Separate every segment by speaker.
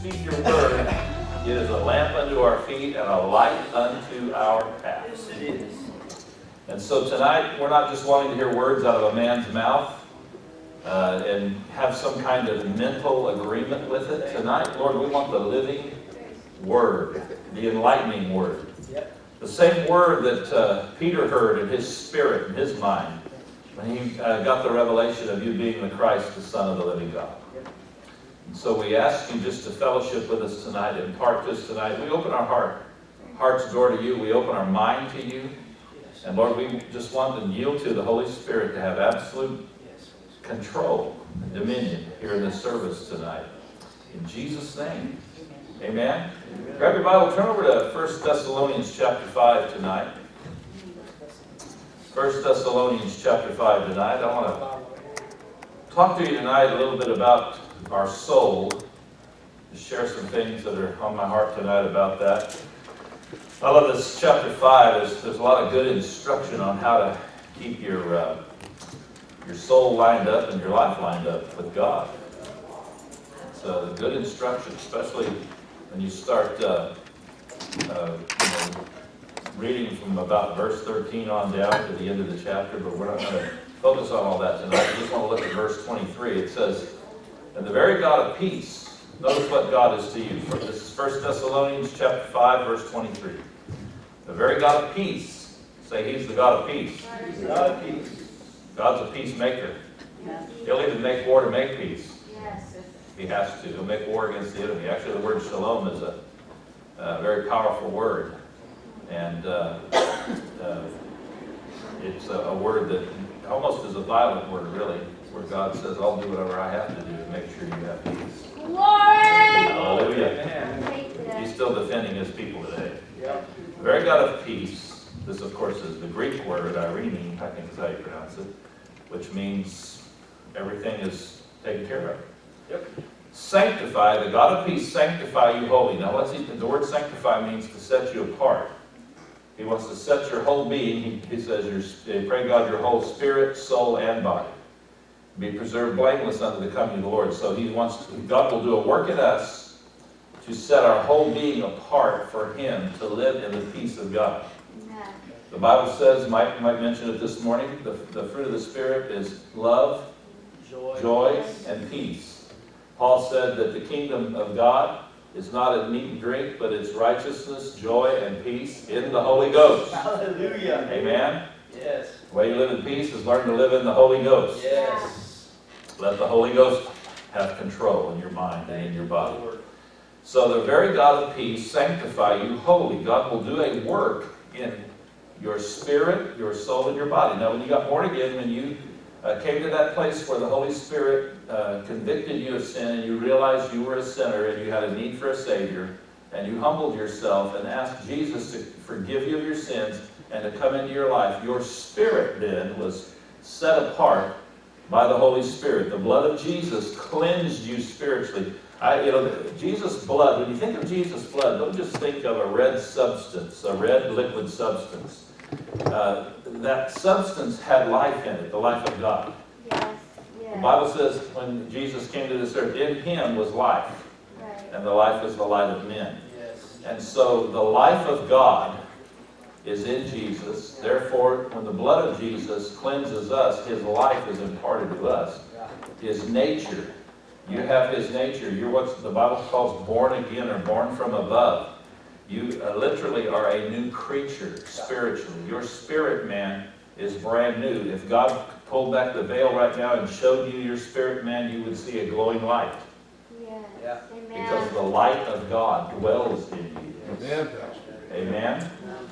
Speaker 1: speak your word. It is a lamp unto our feet and a light unto our path.
Speaker 2: Yes, it is.
Speaker 1: And so tonight, we're not just wanting to hear words out of a man's mouth and have some kind of mental agreement with it. Tonight, Lord, we want the living word, the enlightening word. The same word that Peter heard in his spirit, in his mind, when he got the revelation of you being the Christ, the Son of the living God. And so we ask you just to fellowship with us tonight, impart to us tonight. We open our heart's door to you. We open our mind to you. And Lord, we just want to yield to the Holy Spirit to have absolute control and dominion here in this service tonight. In Jesus' name, amen. Grab your Bible, turn over to 1 Thessalonians chapter 5 tonight. 1 Thessalonians chapter 5 tonight. I want to talk to you tonight a little bit about our soul. Just share some things that are on my heart tonight about that. I love this chapter 5. There's a lot of good instruction on how to keep your soul lined up and your life lined up with God. It's a good instruction, especially when you start reading from about verse 13 on down to the end of the chapter, but we're not going to focus on all that tonight. We just want to look at verse 23. It says, "And the very God of peace," notice what God is to you. This is 1 Thessalonians chapter 5, verse 23. "The very God of peace," say He's the God of peace.
Speaker 2: God of peace.
Speaker 1: God's a peacemaker. He'll even make war to make peace.
Speaker 3: Yes.
Speaker 1: He has to. He'll make war against the enemy. Actually, the word shalom is a very powerful word. And it's a word that almost is a violent word, really, where God says, I'll do whatever I have to do to make sure you have peace.
Speaker 3: Glory!
Speaker 1: Hallelujah. He's still defending his people today. The very God of peace, this of course is the Greek word, irene, I think is how you pronounce it, which means everything is taken care of. Sanctify, the God of peace, sanctify you wholly. Now, the word sanctify means to set you apart. He wants to set your whole being. He says, pray God, your whole spirit, soul, and body be preserved blameless unto the coming of the Lord. So God will do a work in us to set our whole being apart for Him to live in the peace of God. Amen. The Bible says, Mike might mention it this morning, the fruit of the Spirit is love, joy, and peace. Paul said that the kingdom of God is not in meat and drink, but it's righteousness, joy, and peace in the Holy Ghost.
Speaker 2: Hallelujah.
Speaker 1: Amen?
Speaker 2: Yes.
Speaker 1: The way you live in peace is learn to live in the Holy Ghost.
Speaker 2: Yes.
Speaker 1: Let the Holy Ghost have control in your mind and in your body. So the very God of peace sanctify you wholly. God will do a work in your spirit, your soul, and your body. Now, when you got born again, when you came to that place where the Holy Spirit convicted you of sin and you realized you were a sinner and you had a need for a Savior, and you humbled yourself and asked Jesus to forgive you of your sins and to come into your life, your spirit then was set apart by the Holy Spirit. The blood of Jesus cleansed you spiritually. Jesus' blood, when you think of Jesus' blood, don't just think of a red substance, a red liquid substance. That substance had life in it, the life of God.
Speaker 3: Yes. Yes.
Speaker 1: The Bible says when Jesus came to this earth, in Him was life.
Speaker 3: Right.
Speaker 1: And the life is the light of men.
Speaker 2: Yes.
Speaker 1: And so the life of God is in Jesus. Therefore, when the blood of Jesus cleanses us, His life is imparted to us. His nature. You have His nature. You're what the Bible calls born again or born from above. You literally are a new creature spiritually. Your spirit man is brand new. If God pulled back the veil right now and showed you your spirit man, you would see a glowing light.
Speaker 3: Yes.
Speaker 2: Yeah.
Speaker 3: Amen.
Speaker 1: Because the light of God dwells in you.
Speaker 4: Amen.
Speaker 1: Amen.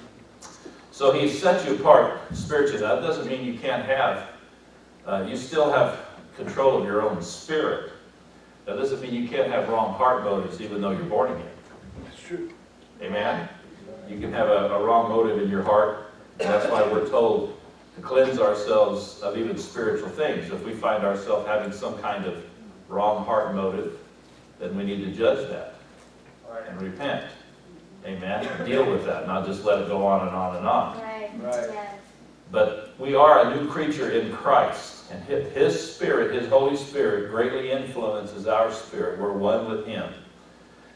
Speaker 1: So He set you apart spiritually. That doesn't mean you can't have, you still have control of your own spirit. That doesn't mean you can't have wrong heart motives even though you're born again.
Speaker 2: That's true.
Speaker 1: Amen? You can have a wrong motive in your heart, and that's why we're told to cleanse ourselves of even spiritual things. If we find ourselves having some kind of wrong heart motive, then we need to judge that and repent. Amen? And deal with that, not just let it go on and on and on.
Speaker 3: Right.
Speaker 2: Right.
Speaker 3: Yes.
Speaker 1: But we are a new creature in Christ, and His Spirit, His Holy Spirit, greatly influences our spirit. We're one with Him.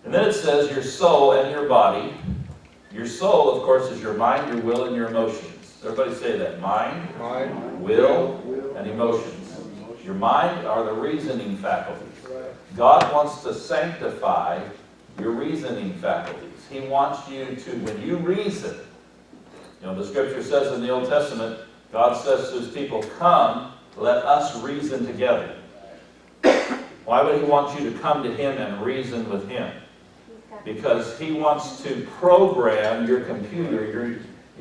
Speaker 1: And then it says your soul and your body. Your soul, of course, is your mind, your will, and your emotions. Everybody say that. Mind, will, and emotions. Your mind are the reasoning faculties. God wants to sanctify your reasoning faculties. He wants you to, when you reason, you know, the scripture says in the Old Testament, God says to his people, come, let us reason together. Why would he want you to come to him and reason with him? Because he wants to program your computer,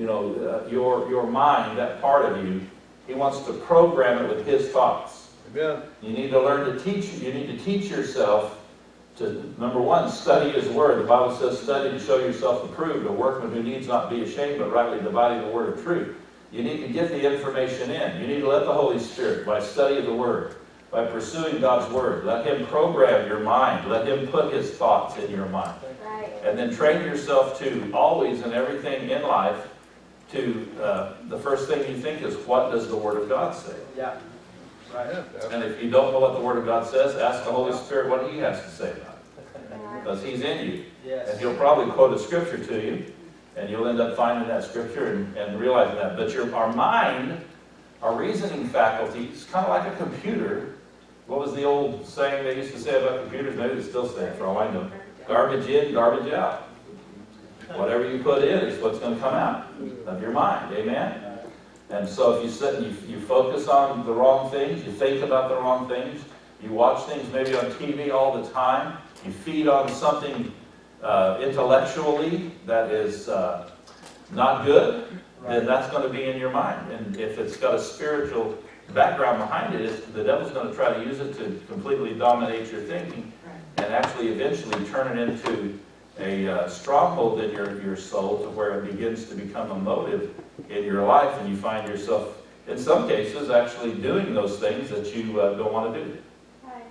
Speaker 1: your mind, that part of you. He wants to program it with his thoughts.
Speaker 2: Amen.
Speaker 1: You need to learn to teach. You need to teach yourself to, number one, study his word. The Bible says, study to show yourself approved, a workman who needs not be ashamed, but rightly dividing the word of truth. You need to get the information in. You need to let the Holy Spirit, by study of the word, by pursuing God's word, let him program your mind. Let him put his thoughts in your mind.
Speaker 3: Right.
Speaker 1: And then train yourself to always and everything in life to, the first thing you think is, what does the Word of God say?
Speaker 2: Yeah. Right.
Speaker 1: And if you don't know what the Word of God says, ask the Holy Spirit what he has to say about it. Because he's in you.
Speaker 2: Yes.
Speaker 1: And he'll probably quote a scripture to you, and you'll end up finding that scripture and realizing that. But our mind, our reasoning faculty, is kind of like a computer. What was the old saying they used to say about computers? Maybe they still say it, for all I know. Garbage in, garbage out. Whatever you put in is what's going to come out of your mind. Amen? And so if you sit and you focus on the wrong things, you think about the wrong things, you watch things maybe on TV all the time, you feed on something intellectually that is not good, then that's going to be in your mind. And if it's got a spiritual background behind it, the devil's going to try to use it to completely dominate your thinking and actually eventually turn it into a stronghold in your soul, to where it begins to become a motive in your life, and you find yourself, in some cases, actually doing those things that you don't want to do.
Speaker 3: Right.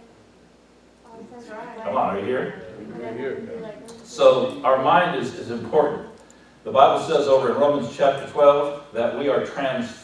Speaker 1: Come on, are you here?
Speaker 2: We're here.
Speaker 1: So our mind is important. The Bible says over in Romans chapter 12 that we are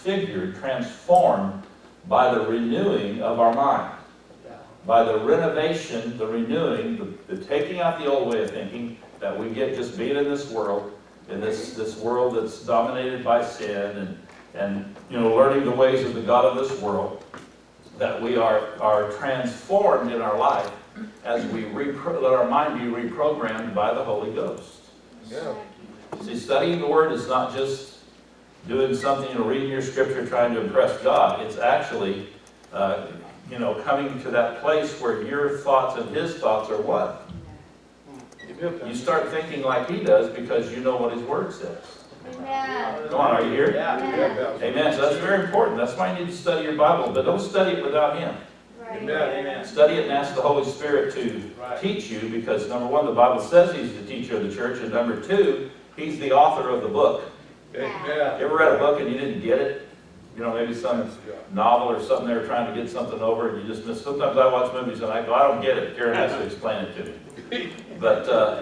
Speaker 1: transformed by the renewing of our mind. By the renovation, the renewing, the taking out the old way of thinking that we get just being in this world, in this world that's dominated by sin, and learning the ways of the God of this world, that we are transformed in our life as we let our mind be reprogrammed by the Holy Ghost.
Speaker 2: Yeah.
Speaker 1: See, studying the Word is not just doing something, reading your scripture, trying to impress God. It's actually coming to that place where your thoughts and his thoughts are one. You start thinking like he does because you know what his word says.
Speaker 3: Amen.
Speaker 1: Come on, are you here?
Speaker 3: Amen.
Speaker 1: Amen. So that's very important. That's why you need to study your Bible, but don't study it without him.
Speaker 3: Right.
Speaker 2: Amen.
Speaker 1: Study it and ask the Holy Spirit to teach you, because number one, the Bible says he's the teacher of the church, and number two, he's the author of the book.
Speaker 2: Amen.
Speaker 1: You ever read a book and you didn't get it? Maybe some novel or something they were trying to get something over, and you just missed. Sometimes I watch movies and I go, I don't get it. Karen has to explain it to me. But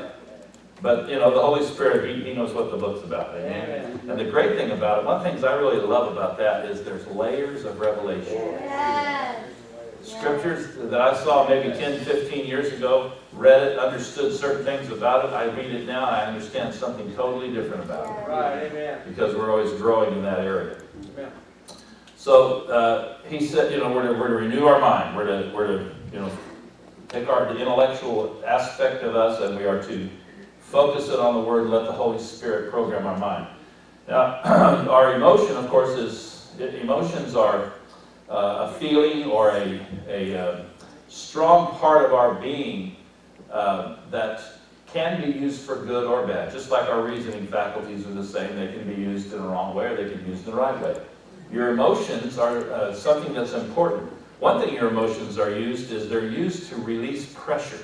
Speaker 1: the Holy Spirit, he knows what the book's about. Amen. And the great thing about it, one of the things I really love about that is there's layers of revelation.
Speaker 3: Yes.
Speaker 1: Scriptures that I saw maybe 10, 15 years ago, read it, understood certain things about it. I read it now and I understand something totally different about it.
Speaker 2: Right, amen.
Speaker 1: Because we're always growing in that area.
Speaker 2: Amen.
Speaker 1: So he said, we're to renew our mind. We're to take the intellectual aspect of us, and we are to focus it on the Word and let the Holy Spirit program our mind. Now, our emotion, of course, emotions are a feeling or a strong part of our being that can be used for good or bad. Just like our reasoning faculties are the same. They can be used in the wrong way or they can be used in the right way. Your emotions are something that's important. One thing your emotions are used is they're used to release pressure.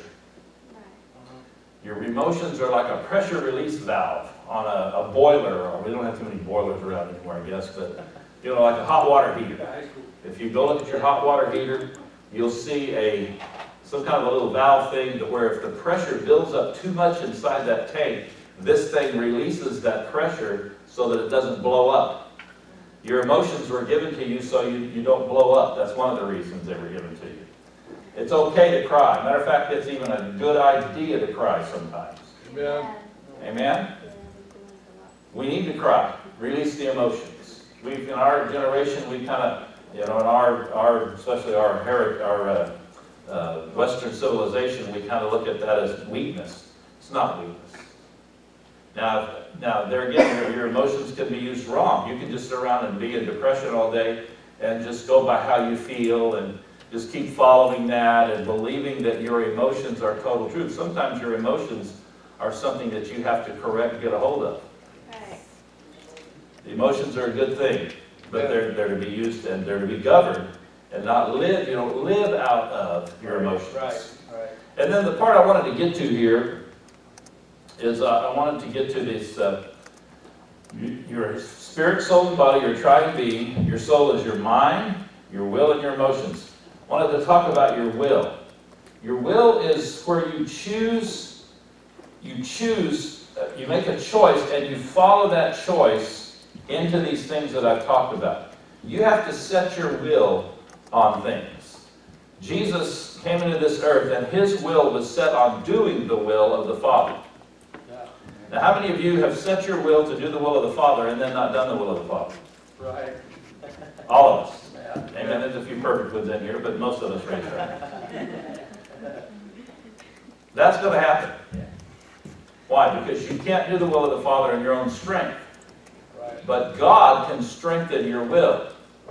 Speaker 1: Your emotions are like a pressure release valve on a boiler. Or we don't have too many boilers around anymore, I guess, but like a hot water heater. If you go look at your hot water heater, you'll see some kind of a little valve thing to where if the pressure builds up too much inside that tank, this thing releases that pressure so that it doesn't blow up. Your emotions were given to you so you don't blow up. That's one of the reasons they were given to you. It's okay to cry. Matter of fact, it's even a good idea to cry sometimes.
Speaker 2: Amen.
Speaker 1: Amen? We need to cry. Release the emotions. In our generation, we kind of, in our especially our Western civilization, we kind of look at that as weakness. It's not weakness. Now there again, your emotions can be used wrong. You can just sit around and be in depression all day and just go by how you feel and just keep following that and believing that your emotions are total truth. Sometimes your emotions are something that you have to correct and get a hold of.
Speaker 3: Right.
Speaker 1: The emotions are a good thing, but they're to be used and they're to be governed and not live. You don't live out of your emotions.
Speaker 2: Right.
Speaker 1: And then the part I wanted to get to here is I wanted to get to this. Your spirit, soul, and body, your triune being. Your soul is your mind, your will, and your emotions. I wanted to talk about your will. Your will is where you choose, you make a choice, and you follow that choice into these things that I've talked about. You have to set your will on things. Jesus came into this earth, and his will was set on doing the will of the Father. Now, how many of you have set your will to do the will of the Father and then not done the will of the Father?
Speaker 2: Right.
Speaker 1: All of us. Amen. There's a few perfect ones in here, but most of us raise our hands. That's going to happen. Why? Because you can't do the will of the Father in your own strength. But God can strengthen your will.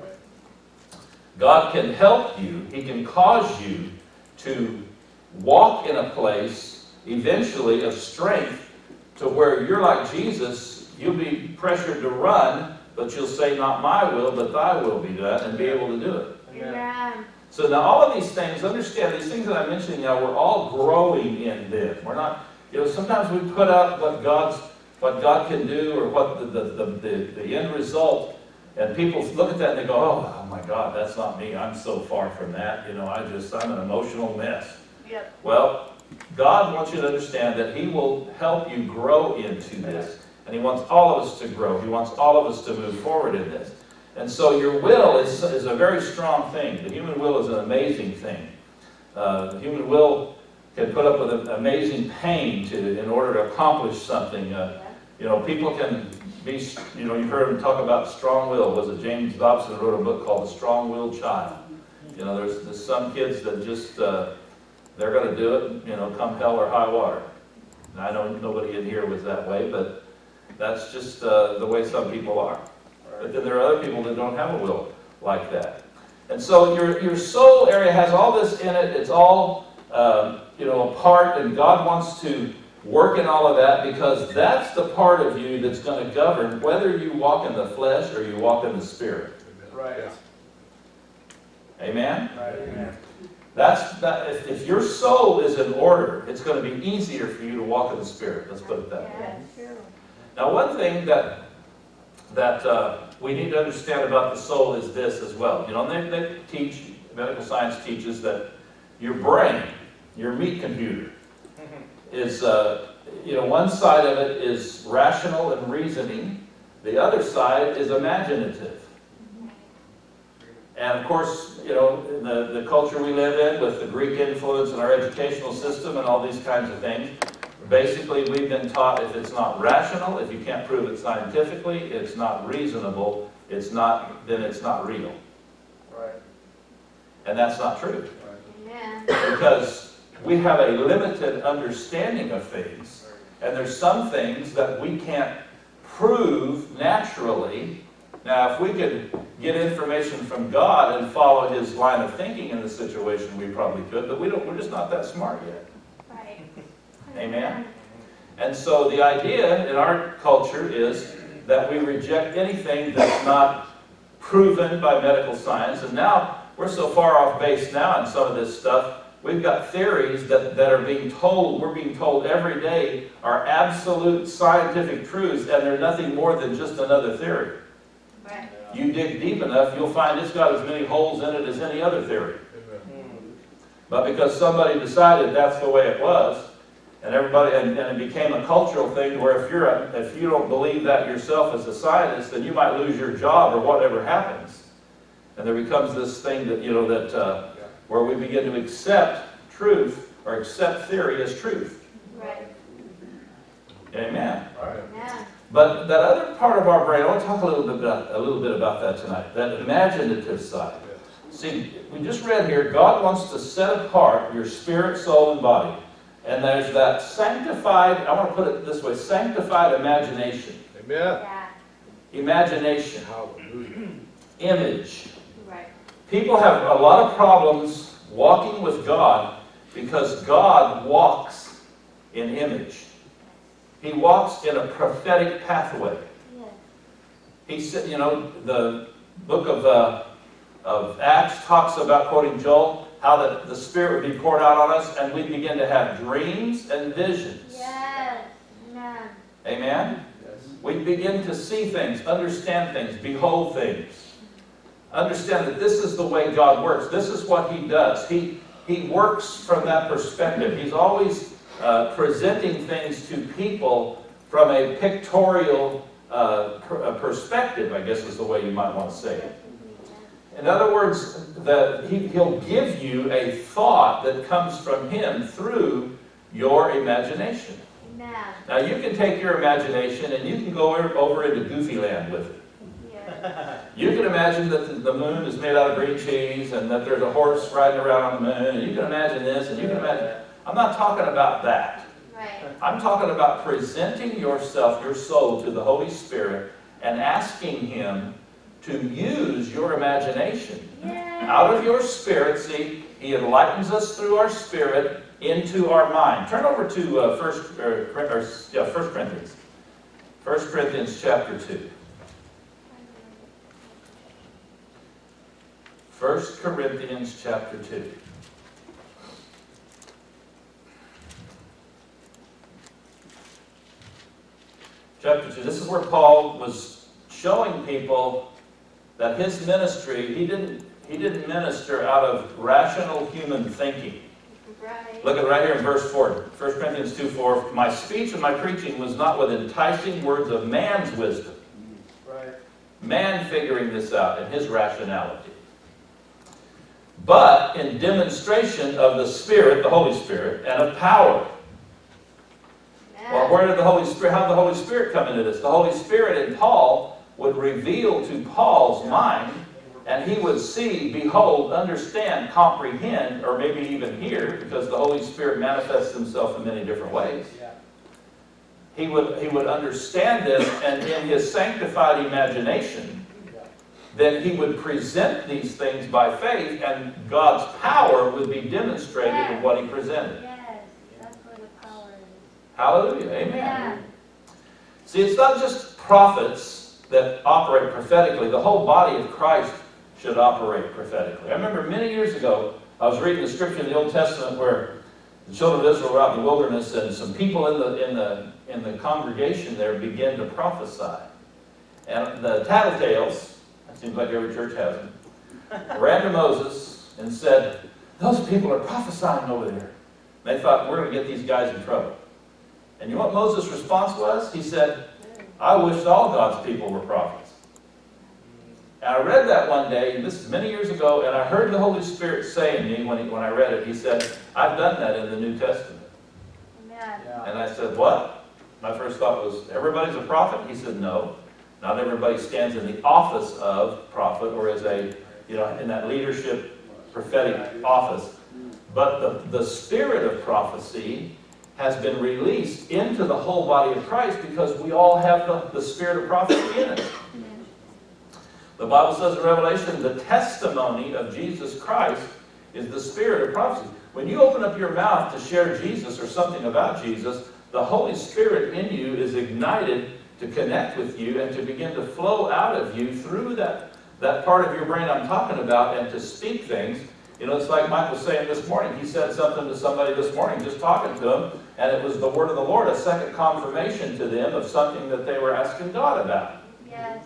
Speaker 1: God can help you. He can cause you to walk in a place, eventually, of strength to where you're like Jesus. You'll be pressured to run, but you'll say, not my will, but thy will be done, and be able to do it.
Speaker 3: Amen.
Speaker 1: So now all of these things, understand, these things that I'm mentioning now, we're all growing in them. We're not, sometimes we put out what God can do, or what the end result, and people look at that and they go, oh my God, that's not me. I'm so far from that. I'm an emotional mess.
Speaker 3: Yep.
Speaker 1: Well, God wants you to understand that he will help you grow into this. And he wants all of us to grow. He wants all of us to move forward in this. And so your will is a very strong thing. The human will is an amazing thing. The human will can put up with an amazing pain in order to accomplish something. People can be, you've heard them talk about strong will. Was it James Dobson wrote a book called The Strong-Willed Child? There's some kids that just, they're going to do it, come hell or high water. And I know nobody in here was that way, but that's just the way some people are. But then there are other people that don't have a will like that. And so your soul area has all this in it. It's all, a part, and God wants to work in all of that, because that's the part of you that's going to govern whether you walk in the flesh or you walk in the Spirit.
Speaker 2: Right.
Speaker 1: Amen?
Speaker 2: Right. Amen.
Speaker 1: If your soul is in order, it's going to be easier for you to walk in the Spirit. Let's put it that way. Now, one thing that we need to understand about the soul is this as well. They teach, medical science teaches that your brain, your meat computer, is, one side of it is rational and reasoning. The other side is imaginative. And of course, in the culture we live in, with the Greek influence in our educational system and all these kinds of things, basically we've been taught if it's not rational, if you can't prove it scientifically, it's not reasonable, then it's not real.
Speaker 2: Right.
Speaker 1: And that's not true.
Speaker 3: Amen.
Speaker 1: Because we have a limited understanding of things, and there's some things that we can't prove naturally. Now, if we could get information from God and follow his line of thinking in the situation, we probably could, but we're just not that smart yet.
Speaker 3: Right.
Speaker 1: Amen? And so the idea in our culture is that we reject anything that's not proven by medical science, and now we're so far off base now in some of this stuff. We've got theories that are we're being told every day are absolute scientific truths, and they're nothing more than just another theory.
Speaker 3: Right.
Speaker 1: You dig deep enough, you'll find it's got as many holes in it as any other theory. But because somebody decided that's the way it was, and it became a cultural thing where if you don't believe that yourself as a scientist, then you might lose your job or whatever happens. And there becomes this thing that where we begin to accept truth or accept theory as truth.
Speaker 3: Right.
Speaker 1: Amen.
Speaker 3: Amen.
Speaker 1: But that other part of our brain, I want to talk a little bit about that tonight, that imaginative side. See, we just read here, God wants to set apart your spirit, soul, and body. And there's that sanctified, I want to put it this way, sanctified imagination.
Speaker 2: Amen.
Speaker 3: Yeah.
Speaker 1: Imagination.
Speaker 2: Hallelujah.
Speaker 1: Image.
Speaker 3: Right.
Speaker 1: People have a lot of problems walking with God because God walks in image. He walks in a prophetic pathway.
Speaker 3: Yeah.
Speaker 1: He said, you know, the book of Acts talks about, quoting Joel, how the Spirit would be poured out on us and we'd begin to have dreams and visions.
Speaker 3: Yes. Amen.
Speaker 1: Amen?
Speaker 2: Yes.
Speaker 1: We begin to see things, understand things, behold things. Understand that this is the way God works. This is what He does. He works from that perspective. He's always presenting things to people from a pictorial perspective, I guess is the way you might want to say it. In other words, He'll give you a thought that comes from Him through your imagination.
Speaker 3: Amen.
Speaker 1: Now you can take your imagination and you can go over into Goofy Land with it.
Speaker 3: Yeah.
Speaker 1: You can imagine that the moon is made out of green cheese and that there's a horse riding around on the moon, and you can imagine this and you can imagine... I'm not talking about that.
Speaker 3: Right.
Speaker 1: I'm talking about presenting yourself, your soul, to the Holy Spirit and asking Him to use your imagination.
Speaker 3: Yeah.
Speaker 1: Out of your spirit, see, He enlightens us through our spirit into our mind. Turn over to 1 Corinthians. 1 Corinthians chapter 2. 1 Corinthians chapter 2. Chapter 2. This is where Paul was showing people that his ministry, he didn't minister out of rational human thinking.
Speaker 3: Right.
Speaker 1: Look at right here in verse 4. 1 Corinthians 2:4. My speech and my preaching was not with enticing words of man's wisdom.
Speaker 2: Right.
Speaker 1: Man figuring this out in his rationality. But in demonstration of the Spirit, the Holy Spirit, and of power. Well, where did the Holy Spirit, how did the Holy Spirit come into this? The Holy Spirit in Paul would reveal to Paul's mind, and he would see, behold, understand, comprehend, or maybe even hear, because the Holy Spirit manifests Himself in many different ways. He would understand this, and in his sanctified imagination, then he would present these things by faith, and God's power would be demonstrated in what he presented.
Speaker 3: Yes, that's where the power is.
Speaker 1: Hallelujah. Amen.
Speaker 3: Yeah.
Speaker 1: See, it's not just prophets that operate prophetically. The whole body of Christ should operate prophetically. I remember many years ago, I was reading the scripture in the Old Testament where the children of Israel were out in the wilderness, and some people in the congregation there began to prophesy. And the tattletales, it seems like every church has them, ran to Moses and said, those people are prophesying over there. They thought, we're going to get these guys in trouble. And you know what Moses' response was? He said, I wish all God's people were prophets. And I read that one day, and this is many years ago, and I heard the Holy Spirit say to me when I read it, He said, I've done that in the New Testament.
Speaker 3: Amen.
Speaker 1: And I said, what? My first thought was, everybody's a prophet? He said, no. Not everybody stands in the office of prophet or as a, in that leadership prophetic office. But the spirit of prophecy has been released into the whole body of Christ because we all have the spirit of prophecy in it. The Bible says in Revelation, the testimony of Jesus Christ is the spirit of prophecy. When you open up your mouth to share Jesus or something about Jesus, the Holy Spirit in you is ignited to connect with you and to begin to flow out of you through that part of your brain I'm talking about and to speak things. It's like Mike was saying this morning. He said something to somebody this morning, just talking to him, and it was the word of the Lord, a second confirmation to them of something that they were asking God about.
Speaker 3: Yes.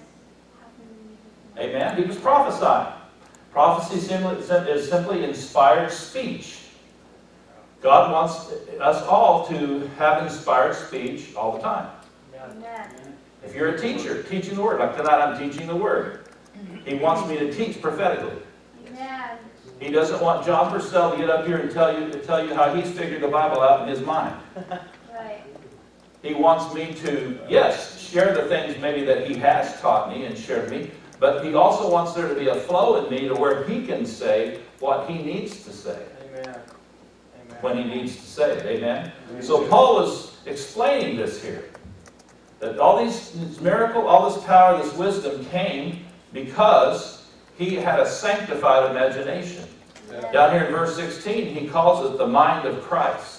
Speaker 1: Amen? He was prophesying. Prophecy is simply inspired speech. God wants us all to have inspired speech all the time.
Speaker 3: Amen.
Speaker 1: If you're a teacher, teaching the Word, like tonight I'm teaching the Word. He wants me to teach prophetically.
Speaker 3: Amen.
Speaker 1: He doesn't want John Pursell to get up here and tell you how he's figured the Bible out in his mind.
Speaker 3: Right.
Speaker 1: He wants me to, yes, share the things maybe that he has taught me and shared me, but he also wants there to be a flow in me to where he can say what he needs to say.
Speaker 2: Amen. Amen.
Speaker 1: When he needs to say it. Amen? So Paul was explaining this here. That all this miracle, all this power, this wisdom came because he had a sanctified imagination.
Speaker 2: Yeah.
Speaker 1: Down here in verse 16, he calls it the mind of Christ.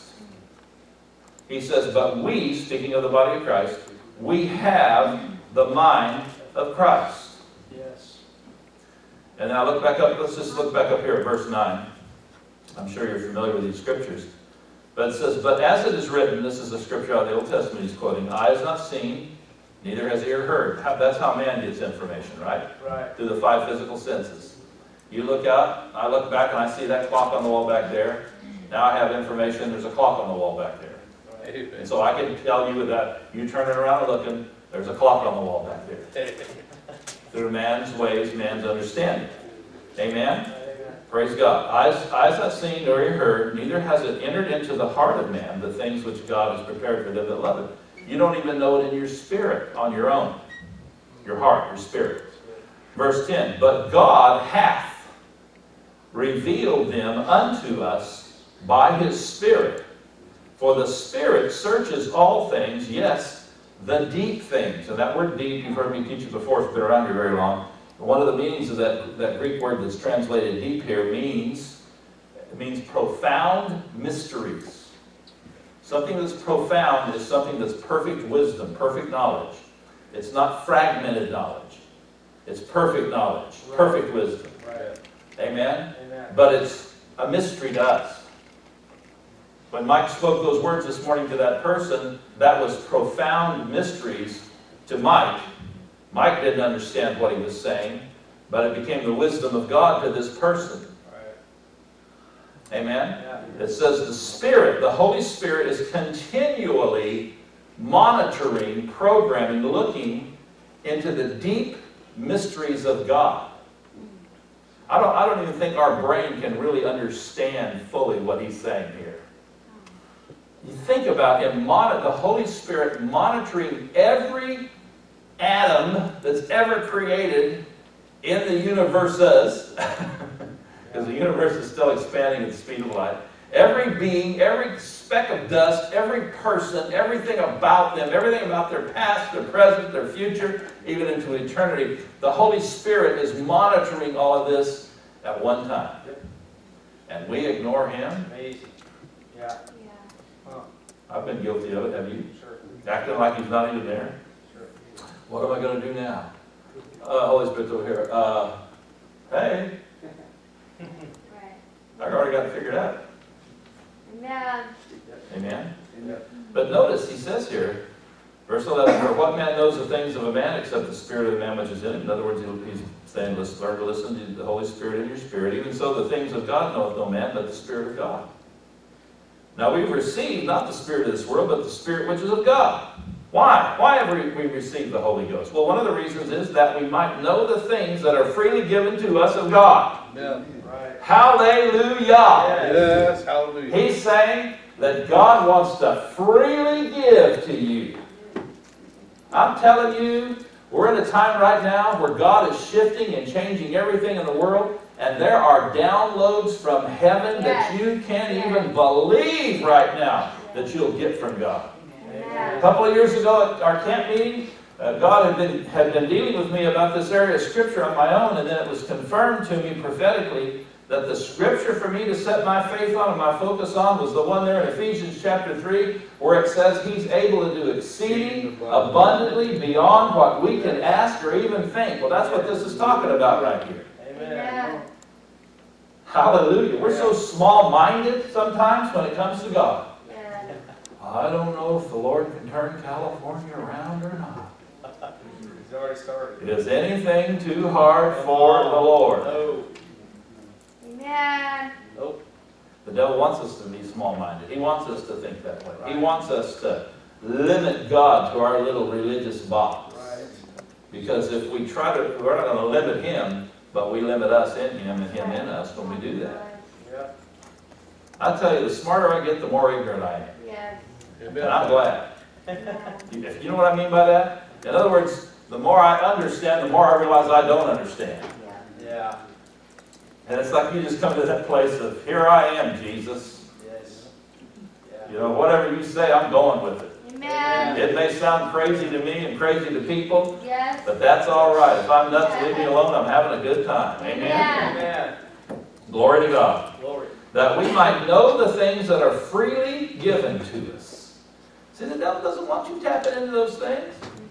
Speaker 1: He says, but we, speaking of the body of Christ, we have the mind of Christ.
Speaker 2: Yes.
Speaker 1: And now look back up, let's just look back up here at verse 9. I'm sure you're familiar with these scriptures. But it says, but as it is written, this is a scripture out of the Old Testament he's quoting, eye has not seen, neither has ear heard. That's how man gets information, right?
Speaker 2: Right.
Speaker 1: Through the 5 physical senses. You look out, I look back and I see that clock on the wall back there. Now I have information, there's a clock on the wall back there.
Speaker 2: Right.
Speaker 1: And so I can tell you that you turning around and looking, there's a clock on the wall back there. Through man's ways, man's understanding. Amen? Praise God. Eyes not seen nor ear heard, neither has it entered into the heart of man the things which God has prepared for them that love him. You don't even know it in your spirit on your own. Your heart, your spirit. Verse 10, but God hath revealed them unto us by his Spirit. For the Spirit searches all things, yes, the deep things. And that word deep, you've heard me teach it before, it's been around here very long. One of the meanings of that Greek word that's translated deep here means profound mysteries. Something that's profound is something that's perfect wisdom, perfect knowledge. It's not fragmented knowledge. It's perfect knowledge, perfect wisdom.
Speaker 2: Right.
Speaker 1: Amen?
Speaker 2: Amen.
Speaker 1: But it's a mystery to us. When Mike spoke those words this morning to that person, that was profound mysteries to Mike. Mike didn't understand what he was saying, but it became the wisdom of God to this person.
Speaker 2: Right.
Speaker 1: Amen?
Speaker 2: Yeah.
Speaker 1: It says the Spirit, the Holy Spirit is continually monitoring, programming, looking into the deep mysteries of God. I don't even think our brain can really understand fully what he's saying here. You think about him, the Holy Spirit monitoring every atom that's ever created in the universes, because the universe is still expanding at the speed of light. Every being, every speck of dust, every person, everything about them, everything about their past, their present, their future, even into eternity. The Holy Spirit is monitoring all of this at one time. And we ignore him.
Speaker 2: Amazing. Yeah. Huh.
Speaker 1: I've been guilty of it, have you?
Speaker 2: Sure.
Speaker 1: Acting like he's not even there.
Speaker 2: Sure.
Speaker 1: What am I going to do now? Holy Spirit's over here. Hey,
Speaker 3: Right.
Speaker 1: I've already got it figured out.
Speaker 3: Amen.
Speaker 1: Amen?
Speaker 2: Yep.
Speaker 1: But notice, he says here, verse 11, for what man knows the things of a man except the spirit of the man which is in him? In other words, he's saying, learn to listen to the Holy Spirit in your spirit. Even so, the things of God knoweth no man, but the Spirit of God. Now we've received not the spirit of this world, but the Spirit which is of God. Why? Why have we received the Holy Ghost? Well, one of the reasons is that we might know the things that are freely given to us of God.
Speaker 2: Yeah. Right.
Speaker 1: Hallelujah!
Speaker 2: Yes. Hallelujah.
Speaker 1: He's saying that God wants to freely give to you. I'm telling you, we're in a time right now where God is shifting and changing everything in the world, and there are downloads from heaven that you can't even believe right now that you'll get from God. A couple of years ago at our camp meeting, God had been dealing with me about this area of Scripture on my own, and then it was confirmed to me prophetically that the Scripture for me to set my faith on and my focus on was the one there in Ephesians chapter 3, where it says He's able to do exceeding abundantly beyond what we can ask or even think. Well, that's what this is talking about right here.
Speaker 2: Amen.
Speaker 1: Hallelujah. We're so small-minded sometimes when it comes to God.
Speaker 3: Yeah.
Speaker 1: I don't know if the Lord can turn California around or not.
Speaker 2: He's already started.
Speaker 1: Is anything too hard for the Lord?
Speaker 2: No.
Speaker 3: Amen.
Speaker 2: Nope.
Speaker 1: The devil wants us to be small-minded. He wants us to think that way. He wants us to limit God to our little religious box.
Speaker 2: Right.
Speaker 1: Because if we try to, we're not going to limit Him, but we limit us in Him and Him in us when we do that.
Speaker 2: Yeah.
Speaker 1: I tell you, the smarter I get, the more ignorant I am.
Speaker 3: Yes.
Speaker 1: And I'm glad.
Speaker 3: Yeah.
Speaker 1: If you know what I mean by that? In other words, the more I understand, the more I realize I don't understand.
Speaker 2: Yeah.
Speaker 1: And it's like you just come to that place of, here I am, Jesus.
Speaker 2: Yes. Yeah.
Speaker 1: You know, whatever you say, I'm going with it.
Speaker 3: Amen.
Speaker 1: It may sound crazy to me and crazy to people,
Speaker 3: Yes.
Speaker 1: but that's all right. If I'm nuts, leave me alone. I'm having a good time. Amen?
Speaker 2: Amen.
Speaker 1: Glory to God.
Speaker 2: Glory.
Speaker 1: That we might know the things that are freely given to us. See, the devil doesn't want you tapping into those things.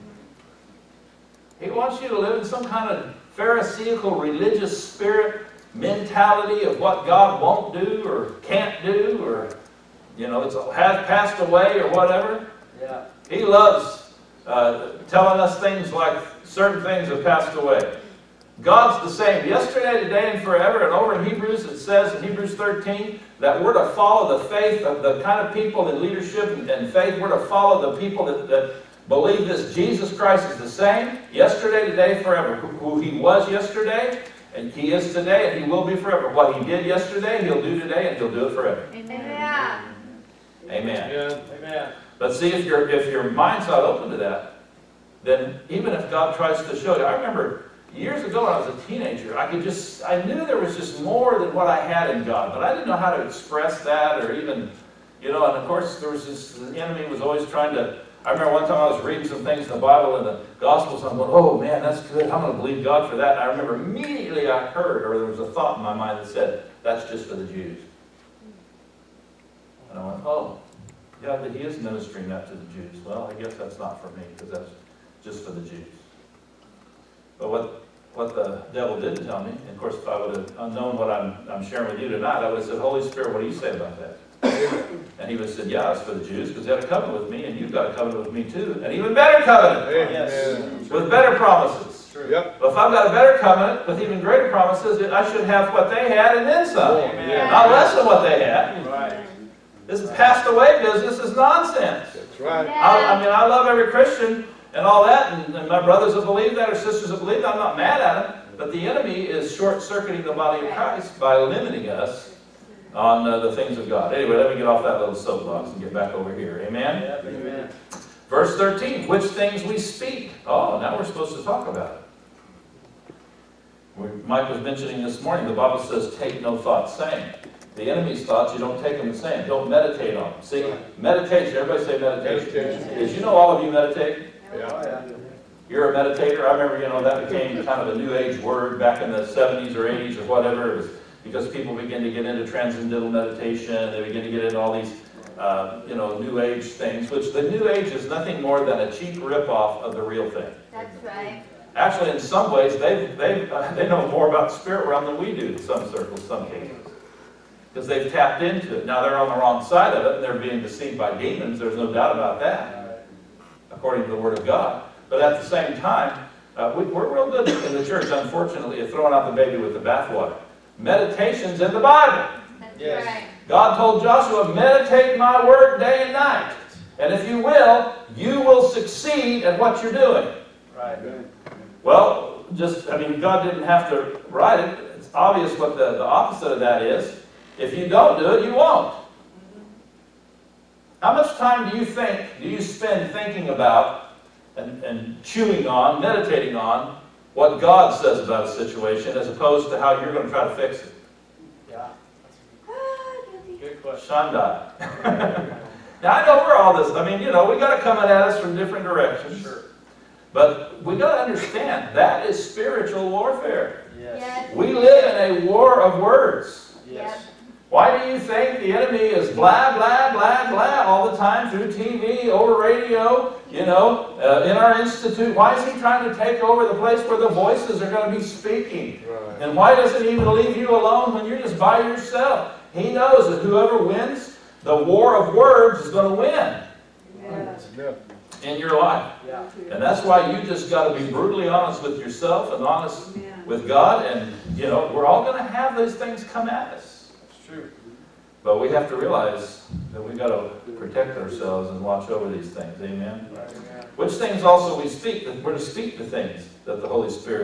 Speaker 1: He wants you to live in some kind of Pharisaical religious spirit mentality of what God won't do or can't do, or, you know, has passed away or whatever.
Speaker 2: Yeah.
Speaker 1: He loves telling us things like certain things have passed away. God's the same yesterday, today, and forever. And over in Hebrews, it says in Hebrews 13 that we're to follow the faith of the kind of people in leadership and faith. We're to follow the people that believe this Jesus Christ is the same yesterday, today, forever. Who He was yesterday, and He is today, and He will be forever. What He did yesterday, He'll do today, and He'll do it forever.
Speaker 3: Amen.
Speaker 1: Amen.
Speaker 2: Amen.
Speaker 1: But see, if your mind's not open to that, then even if God tries to show you, I remember years ago when I was a teenager, I knew there was just more than what I had in God, but I didn't know how to express that, or even, you know, and of course there was this, the enemy was always trying to, I remember one time I was reading some things in the Bible and the Gospels, and I'm going, oh man, that's good, I'm going to believe God for that. And I remember immediately I heard, or there was a thought in my mind that said, that's just for the Jews. And I went, oh, yeah, but He is ministering that to the Jews. Well, I guess that's not for me, because that's just for the Jews. But what the devil didn't tell me, and of course if I would have known what I'm sharing with you tonight, I would have said, Holy Spirit, what do you say about that? And He would have said, yeah, it's for the Jews, because they had a covenant with me, and you've got a covenant with me too. An even better covenant.
Speaker 2: Yes.
Speaker 1: With better promises.
Speaker 2: True.
Speaker 4: Yep.
Speaker 1: But if I've got a better covenant with even greater promises, I should have what they had and then some.
Speaker 2: Amen.
Speaker 1: Not less than what they had.
Speaker 2: Right.
Speaker 1: This passed away business is nonsense.
Speaker 4: That's right.
Speaker 1: I mean, I love every Christian and all that, and my brothers that believe that, or sisters that believe that. I'm not mad at them, but the enemy is short-circuiting the body of Christ by limiting us on the things of God. Anyway, let me get off that little soapbox and get back over here. Amen?
Speaker 2: Yep. Amen.
Speaker 1: Verse 13, which things we speak. Oh, now we're supposed to talk about it. Mike was mentioning this morning, the Bible says, take no thought saying. The enemy's thoughts, you don't take them the same. Don't meditate on them. See, meditation, everybody say meditation.
Speaker 4: Meditation.
Speaker 1: Did you know all of you meditate?
Speaker 4: Yeah.
Speaker 2: Oh, yeah.
Speaker 1: You're a meditator. I remember, you know, that became kind of a new age word back in the 70s or 80s or whatever. It was because people begin to get into transcendental meditation. They begin to get into all these, you know, new age things, which the new age is nothing more than a cheap ripoff of the real thing.
Speaker 3: That's right.
Speaker 1: Actually, in some ways, they know more about the spirit realm than we do in some circles, some cases. Because they've tapped into it. Now they're on the wrong side of it, and they're being deceived by demons. There's no doubt about that, according to the Word of God. But at the same time, we're real good in the church, unfortunately, at throwing out the baby with the bathwater. Meditation's in the Bible.
Speaker 3: That's
Speaker 2: Yes.
Speaker 3: right.
Speaker 1: God told Joshua, meditate my word day and night. And if you will succeed at what you're doing.
Speaker 2: Right.
Speaker 1: Well, God didn't have to write it. It's obvious what the opposite of that is. If you don't do it, you won't. How much time do you spend thinking about and chewing on, meditating on what God says about a situation as opposed to how you're going to try to fix it?
Speaker 2: Yeah. Good question.
Speaker 1: Shandai. Now I know we're all this. I mean, you know, we got to come at us from different directions.
Speaker 2: Sure.
Speaker 1: But we got to understand that is spiritual warfare.
Speaker 2: Yes.
Speaker 3: Yes.
Speaker 1: We live in a war of words.
Speaker 2: Yes.
Speaker 1: Why do you think the enemy is blah, blah, blah, blah all the time through TV, over radio, you know, in our institute? Why is he trying to take over the place where the voices are going to be speaking?
Speaker 4: Right.
Speaker 1: And why doesn't he even leave you alone when you're just by yourself? He knows that whoever wins the war of words is going to win
Speaker 3: Yes.
Speaker 4: Yeah.
Speaker 1: in your life.
Speaker 2: Yeah.
Speaker 1: And that's why you just got to be brutally honest with yourself and honest with God. And, you know, we're all going to have those things come at us.
Speaker 2: It's true.
Speaker 1: But we have to realize that we've got to protect ourselves and watch over these things. Amen?
Speaker 2: Right. Amen.
Speaker 1: Which things also we speak. We're to speak the things that the Holy Spirit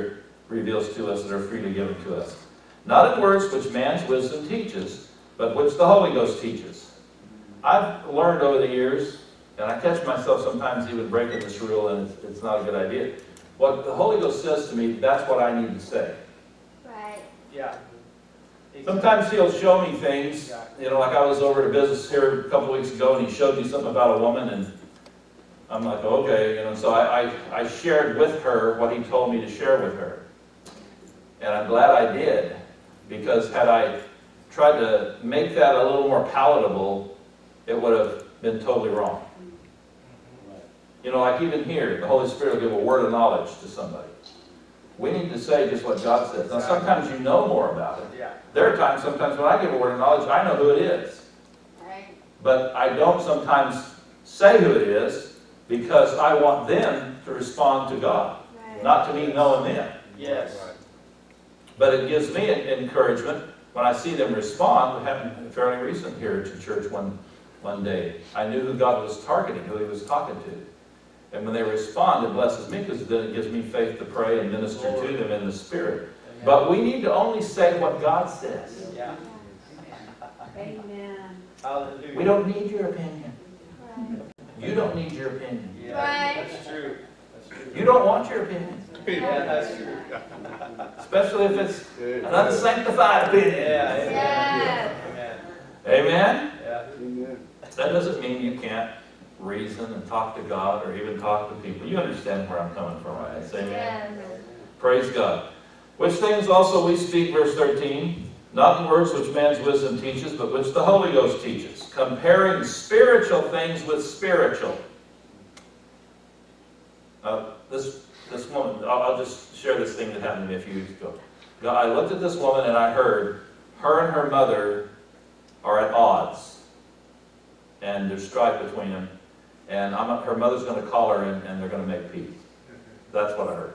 Speaker 1: reveals to us that are freely given to us. Not in words which man's wisdom teaches, but which the Holy Ghost teaches. I've learned over the years, and I catch myself sometimes even breaking this rule, and it's not a good idea. What the Holy Ghost says to me, that's what I need to say.
Speaker 3: Right.
Speaker 2: Yeah.
Speaker 1: Sometimes He'll show me things, you know, like I was over at a business here a couple weeks ago, and He showed me something about a woman, and I'm like, okay, you know, so I shared with her what He told me to share with her. And I'm glad I did, because had I tried to make that a little more palatable, it would have been totally wrong. You know, like even here, the Holy Spirit will give a word of knowledge to somebody. We need to say just what God says. Now, sometimes you know more about it.
Speaker 2: Yeah.
Speaker 1: There are times, sometimes when I give a word of knowledge, I know who it is.
Speaker 3: Right.
Speaker 1: But I don't sometimes say who it is because I want them to respond to God,
Speaker 3: Right.
Speaker 1: not to me knowing them.
Speaker 2: Yes.
Speaker 1: But it gives me an encouragement when I see them respond. It happened fairly recent here to church one day. I knew who God was targeting, who He was talking to. And when they respond, it blesses me because then it gives me faith to pray and minister to them in the Spirit. But we need to only say what God says.
Speaker 2: Yeah.
Speaker 3: Amen.
Speaker 2: Hallelujah.
Speaker 1: We don't need your opinion.
Speaker 3: Right.
Speaker 1: You don't need your opinion.
Speaker 2: Yeah,
Speaker 3: Right.
Speaker 2: that's true. That's true.
Speaker 1: You don't want your opinion.
Speaker 2: Yeah, that's true.
Speaker 1: Especially if it's an unsanctified opinion.
Speaker 2: Yeah, amen.
Speaker 3: Yes.
Speaker 2: Amen.
Speaker 1: Amen?
Speaker 2: Yeah.
Speaker 1: That doesn't mean you can't reason and talk to God or even talk to people. You understand where I'm coming from, right? Say amen.
Speaker 3: Yes.
Speaker 1: Praise God. Which things also we speak, verse 13, not in words which man's wisdom teaches, but which the Holy Ghost teaches, comparing spiritual things with spiritual. This woman, I'll just share this thing that happened to me a few weeks ago. I looked at this woman and I heard her and her mother are at odds. And there's strife between them. And her mother's going to call her and they're going to make peace. That's what I heard.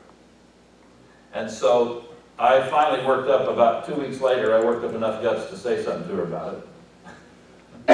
Speaker 1: And so I finally worked up, about 2 weeks later, I worked up enough guts to say something to her about it.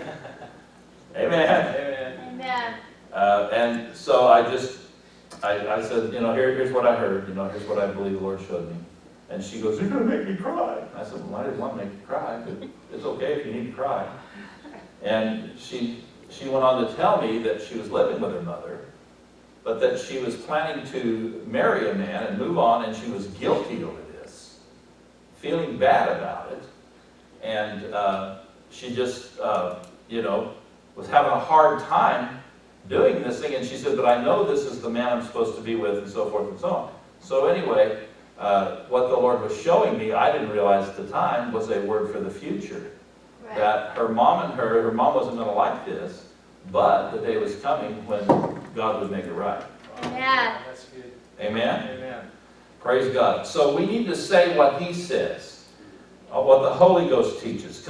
Speaker 1: Amen.
Speaker 2: Amen.
Speaker 3: Amen.
Speaker 1: And so I said, you know, here's what I heard. You know, here's what I believe the Lord showed me. And she goes, you're going to make me cry. I said, well, I didn't want to make you cry, but it's okay if you need to cry. And she went on to tell me that she was living with her mother, but that she was planning to marry a man and move on, and she was guilty over this, feeling bad about it. And she just, you know, was having a hard time doing this thing. And she said, but I know this is the man I'm supposed to be with, and so forth and so on. So anyway, what the Lord was showing me, I didn't realize at the time, was a word for the future.
Speaker 3: Right.
Speaker 1: That her mom wasn't going to like this, but the day was coming when God would make it right.
Speaker 3: Amen.
Speaker 2: That's good.
Speaker 1: Amen?
Speaker 2: Amen.
Speaker 1: Praise God. So we need to say what He says, what the Holy Ghost teaches,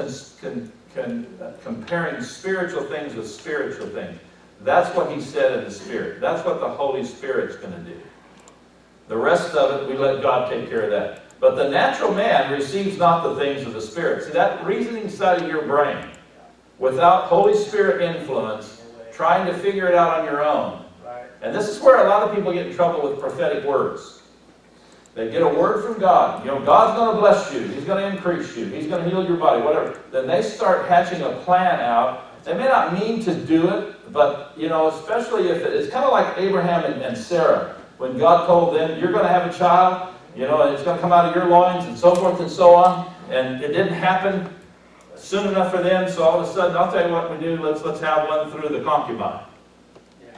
Speaker 1: comparing spiritual things with spiritual things. That's what He said in the Spirit. That's what the Holy Spirit's going to do. The rest of it, we let God take care of that. But the natural man receives not the things of the Spirit. See, that reasoning side of your brain, without Holy Spirit influence, trying to figure it out on your own.
Speaker 2: Right.
Speaker 1: And this is where a lot of people get in trouble with prophetic words. They get a word from God. You know, God's going to bless you. He's going to increase you. He's going to heal your body, whatever. Then they start hatching a plan out. They may not mean to do it, but, you know, especially if it's kind of like Abraham and Sarah. When God told them, you're going to have a child, you know, and it's going to come out of your loins, and so forth and so on. And it didn't happen soon enough for them, so all of a sudden, I'll tell you what we do, let's have one through the concubine.
Speaker 2: Yeah.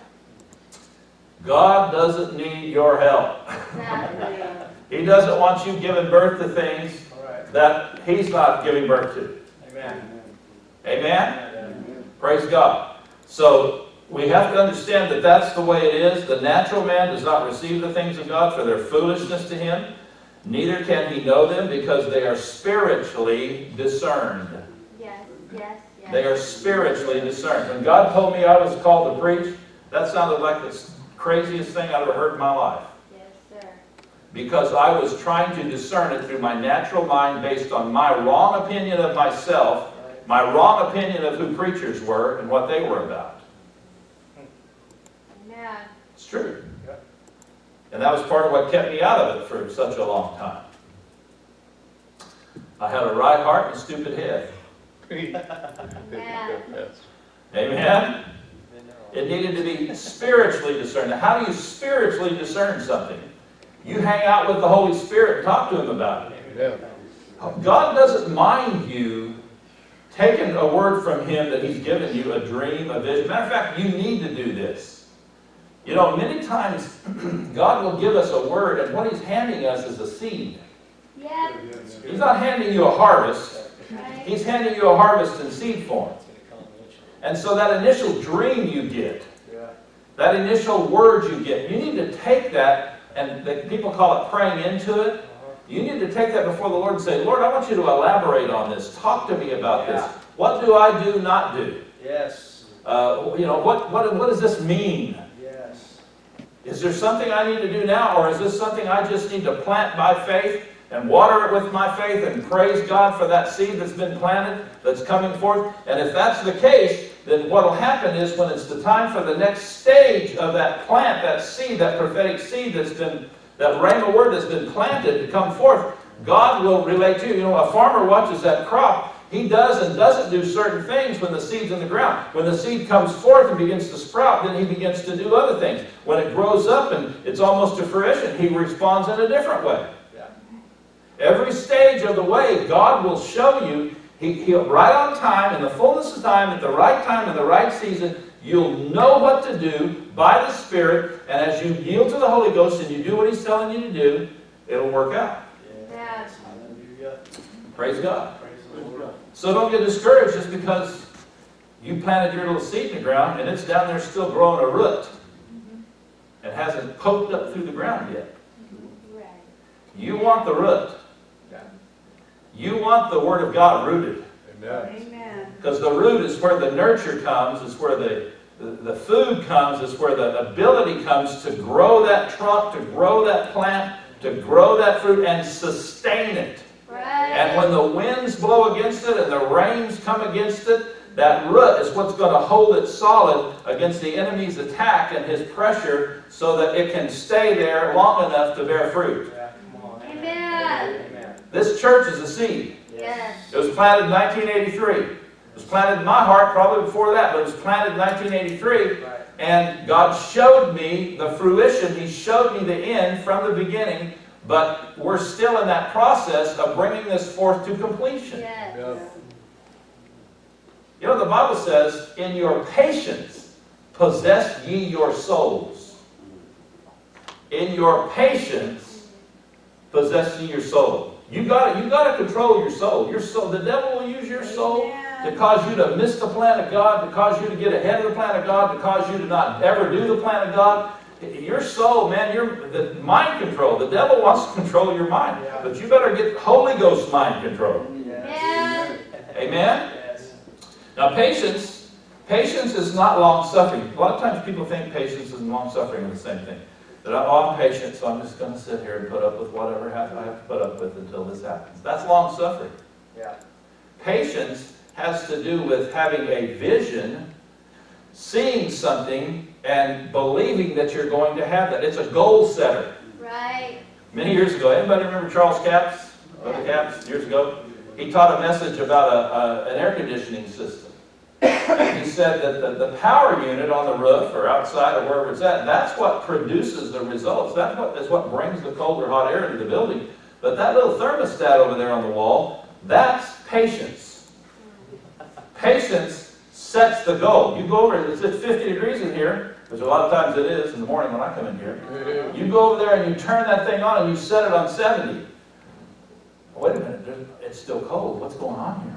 Speaker 1: God doesn't need your help.
Speaker 3: Exactly.
Speaker 1: He doesn't want you giving birth to things
Speaker 2: All right.
Speaker 1: that He's not giving birth to.
Speaker 2: Amen.
Speaker 1: Amen?
Speaker 2: Amen.
Speaker 1: Praise God. So we have to understand that that's the way it is. The natural man does not receive the things of God for their foolishness to him. Neither can he know them because they are spiritually discerned.
Speaker 3: Yes, yes, yes.
Speaker 1: They are spiritually discerned. When God told me I was called to preach, that sounded like the craziest thing I've ever heard in my life.
Speaker 3: Yes, sir.
Speaker 1: Because I was trying to discern it through my natural mind based on my wrong opinion of myself, my wrong opinion of who preachers were and what they were about.
Speaker 3: Amen.
Speaker 1: It's true. And that was part of what kept me out of it for such a long time. I had a right heart and a stupid head.
Speaker 3: Yeah.
Speaker 1: Amen? It needed to be spiritually discerned. Now, how do you spiritually discern something? You hang out with the Holy Spirit and talk to Him about it.
Speaker 4: Yeah.
Speaker 1: God doesn't mind you taking a word from Him that He's given you, a dream, a vision. Matter of fact, you need to do this. You know, many times God will give us a word, and what He's handing us is a seed.
Speaker 3: Yeah.
Speaker 1: He's not handing you a harvest.
Speaker 3: Right.
Speaker 1: He's handing you a harvest in seed form. And so that initial dream you get, that initial word you get, you need to take that, and people call it praying into it. You need to take that before the Lord and say, Lord, I want you to elaborate on this. Talk to me about this. What do I do, not do?
Speaker 2: Yes.
Speaker 1: You know, what does this mean?
Speaker 2: Yes.
Speaker 1: Is there something I need to do now, or is this something I just need to plant by faith and water it with my faith and praise God for that seed that's been planted, that's coming forth? And if that's the case, then what will happen is when it's the time for the next stage of that plant, that seed, that prophetic seed that's been, that rhema word that's been planted to come forth, God will relate to you. You know, a farmer watches that crop. He does and doesn't do certain things when the seed's in the ground. When the seed comes forth and begins to sprout, then he begins to do other things. When it grows up and it's almost to fruition, he responds in a different way. Every stage of the way, God will show you, He'll right on time, in the fullness of time, at the right time, in the right season, you'll know what to do by the Spirit, and as you yield to the Holy Ghost and you do what He's telling you to do, it'll work out.
Speaker 3: Yeah.
Speaker 1: Praise God. So don't get discouraged just because you planted your little seed in the ground and it's down there still growing a root and hasn't poked up through the ground yet.
Speaker 3: Right.
Speaker 1: You want the root. You want the Word of God rooted.
Speaker 3: Amen.
Speaker 1: Because the root is where the nurture comes, is where the food comes, is where the ability comes to grow that trunk, to grow that plant, to grow that fruit and sustain it.
Speaker 3: Right.
Speaker 1: And when the winds blow against it and the rains come against it, that root is what's going to hold it solid against the enemy's attack and his pressure so that it can stay there long enough to bear fruit.
Speaker 3: Amen.
Speaker 1: This church is a seed.
Speaker 3: Yes.
Speaker 1: It was planted in 1983. It was planted in my heart probably before that, but it was planted in 1983. And God showed me the fruition. He showed me the end from the beginning. But we're still in that process of bringing this forth to completion.
Speaker 3: Yes.
Speaker 1: You know, the Bible says, in your patience, possess ye your souls. In your patience, possess ye your soul. You got to control your soul. Your soul. The devil will use your soul to cause you to miss the plan of God, to cause you to get ahead of the plan of God, to cause you to not ever do the plan of God. Your soul, man, the mind control. The devil wants to control your mind. But you better get Holy Ghost mind control.
Speaker 3: Amen.
Speaker 1: Amen? Now, patience is not long-suffering. A lot of times people think patience and long-suffering are the same thing. That I'm patient, so I'm just going to sit here and put up with whatever I have to put up with until this happens. That's long-suffering. Patience has to do with having a vision, seeing something, and believing that you're going to have that. It's a goal setter.
Speaker 3: Right.
Speaker 1: Many years ago, anybody remember Charles Capps? Brother Capps, years ago? He taught a message about an air conditioning system. And he said that the power unit on the roof or outside or wherever it's at, that's what produces the results. That is what brings the cold or hot air into the building. But that little thermostat over there on the wall, that's patience. Patience sets the goal. You go over, it's at 50 degrees in here, which a lot of times it is in the morning when I come in here. You go over there and you turn that thing on and you set it on 70. Wait a minute, it's still cold. What's going on here?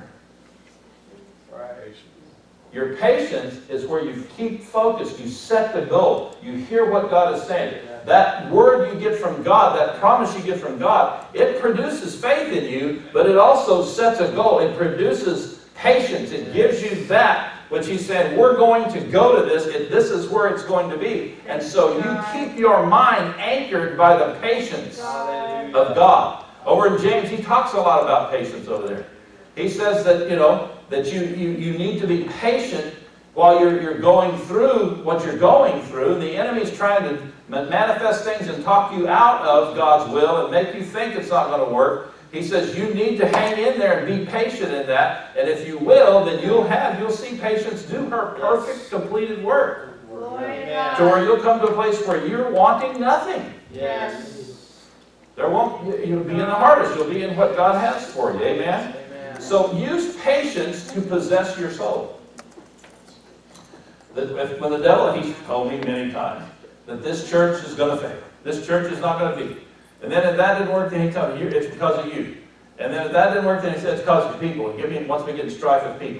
Speaker 1: Your patience is where you keep focused. You set the goal. You hear what God is saying. That word you get from God, that promise you get from God, it produces faith in you, but it also sets a goal. It produces patience. It gives you that which He said, we're going to go to this. This is where it's going to be. And so you keep your mind anchored by the patience of God. Over in James, he talks a lot about patience over there. He says that, you know, that you need to be patient while you're going through what you're going through, the enemy's trying to manifest things and talk you out of God's will and make you think it's not going to work. He says you need to hang in there and be patient in that. And if you will, then you'll see patience do her perfect, completed work.
Speaker 3: Glory to
Speaker 1: To
Speaker 3: God.
Speaker 1: where you'll come to a place where you're wanting nothing.
Speaker 2: Yes.
Speaker 1: You'll be in the harvest. You'll be in what God has for you. Amen?
Speaker 2: Amen.
Speaker 1: So use patience to possess your soul. When the devil, he's told me many times that this church is going to fail. This church is not going to be. And then if that didn't work, then he told me, it's because of you. And then if that didn't work, then he said, it's because of the people. He wants me to get in strife with people.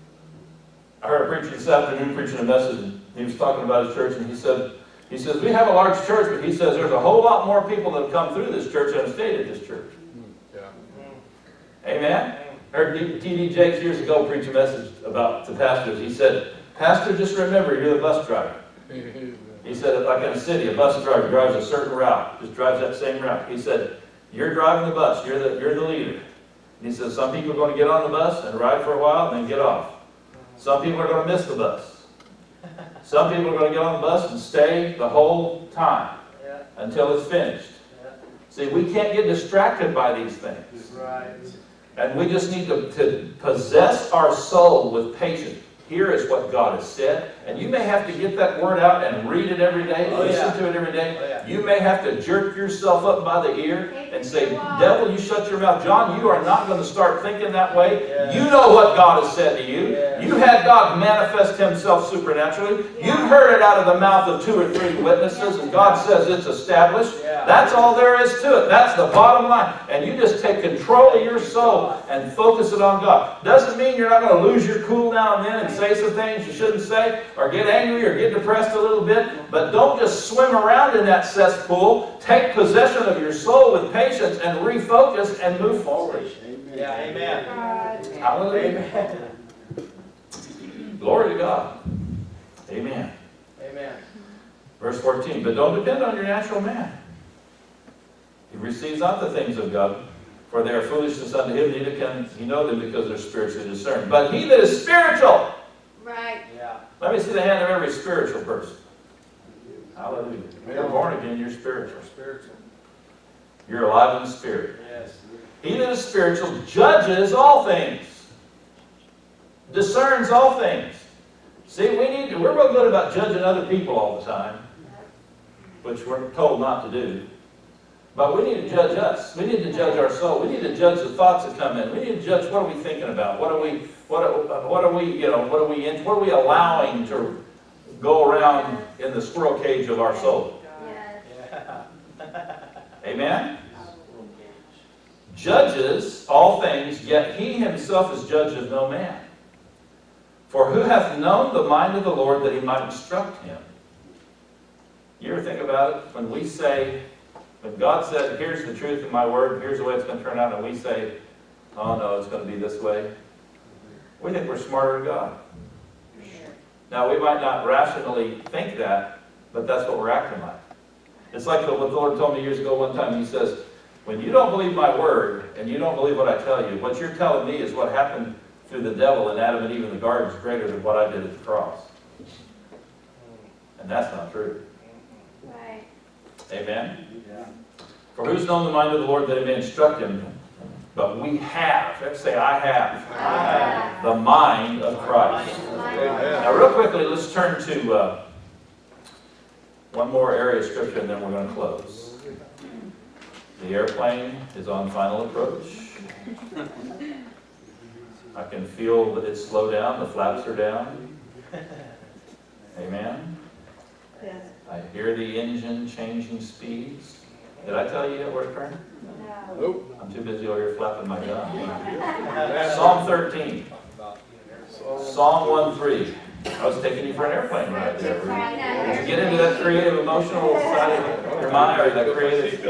Speaker 1: I heard a preacher this afternoon preaching a message, and he was talking about his church, and he says, we have a large church, but he says there's a whole lot more people that have come through this church than have stayed at this church.
Speaker 4: Yeah.
Speaker 1: Amen? I heard T.D. Jakes years ago preach a message to pastors. He said, Pastor, just remember, you're the bus driver. He said, like in a city, a bus driver drives a certain route, just drives that same route. He said, you're driving the bus, you're the leader. And he says, some people are going to get on the bus and ride for a while and then get off. Some people are going to miss the bus. Some people are going to get on the bus and stay the whole time until it's finished. See, we can't get distracted by these things.
Speaker 2: Right.
Speaker 1: And we just need to possess our soul with patience. Here is what God has said. And you may have to get that word out and read it every day, listen to it every day. You may have to jerk yourself up by the ear and say, devil, you shut your mouth. John, you are not going to start thinking that way. You know what God has said to you. You had God manifest himself supernaturally. You've heard it out of the mouth of 2 or 3 witnesses, and God says it's established. That's all there is to it. That's the bottom line. And you just take control of your soul and focus it on God. Doesn't mean you're not going to lose your cool now and then and say some things you shouldn't say, or get angry or get depressed a little bit, but don't just swim around in that cesspool. Take possession of your soul with patience and refocus and move forward.
Speaker 2: Amen. Yeah, amen.
Speaker 1: Hallelujah.
Speaker 2: Amen.
Speaker 1: Glory to God. Amen.
Speaker 2: Amen.
Speaker 1: Verse 14, but don't depend on your natural man. He receives not the things of God, for they are foolishness unto him, neither can he know them because they're spiritually discerned. But he that is spiritual.
Speaker 3: Right.
Speaker 2: Yeah.
Speaker 1: Let me see the hand of every spiritual person. Hallelujah. You're born again, you're spiritual.
Speaker 2: Spiritual.
Speaker 1: You're alive in the Spirit.
Speaker 2: Yes.
Speaker 1: He that is spiritual judges all things. Discerns all things. See, we're real good about judging other people all the time, which we're told not to do. But we need to judge us. We need to judge our soul. We need to judge the thoughts that come in. We need to judge what are we thinking about. What are we allowing to go around in the squirrel cage of our soul.
Speaker 3: Yes.
Speaker 2: Yeah.
Speaker 1: Amen? Judges all things, yet he himself is judge of no man. For who hath known the mind of the Lord that he might instruct him? You ever think about it? When we say, when God said, here's the truth of my word, here's the way it's going to turn out, and we say, oh no, it's going to be this way. We think we're smarter than God. Now, we might not rationally think that, but that's what we're acting like. It's like what the Lord told me years ago one time. He says, when you don't believe my word, and you don't believe what I tell you, what you're telling me is what happened through the devil and Adam and Eve in the garden is greater than what I did at the cross. And that's not true.
Speaker 3: Right.
Speaker 1: Amen?
Speaker 2: Yeah.
Speaker 1: For who's known the mind of the Lord that he may instruct him? But we have, let's say I have, the mind of Christ. Now real quickly, let's turn to one more area of Scripture and then we're going to close. The airplane is on final approach. I can feel that it's slowed down, the flaps are down. Amen?
Speaker 3: Yes.
Speaker 1: I hear the engine changing speeds. Did I tell you yet where to turn?
Speaker 3: No.
Speaker 4: Nope.
Speaker 1: I'm too busy over here flapping my gum. Psalm 13. Psalm 1:3. I was taking you for an airplane ride there. Did you get into that creative, emotional side of your mind, or that creative?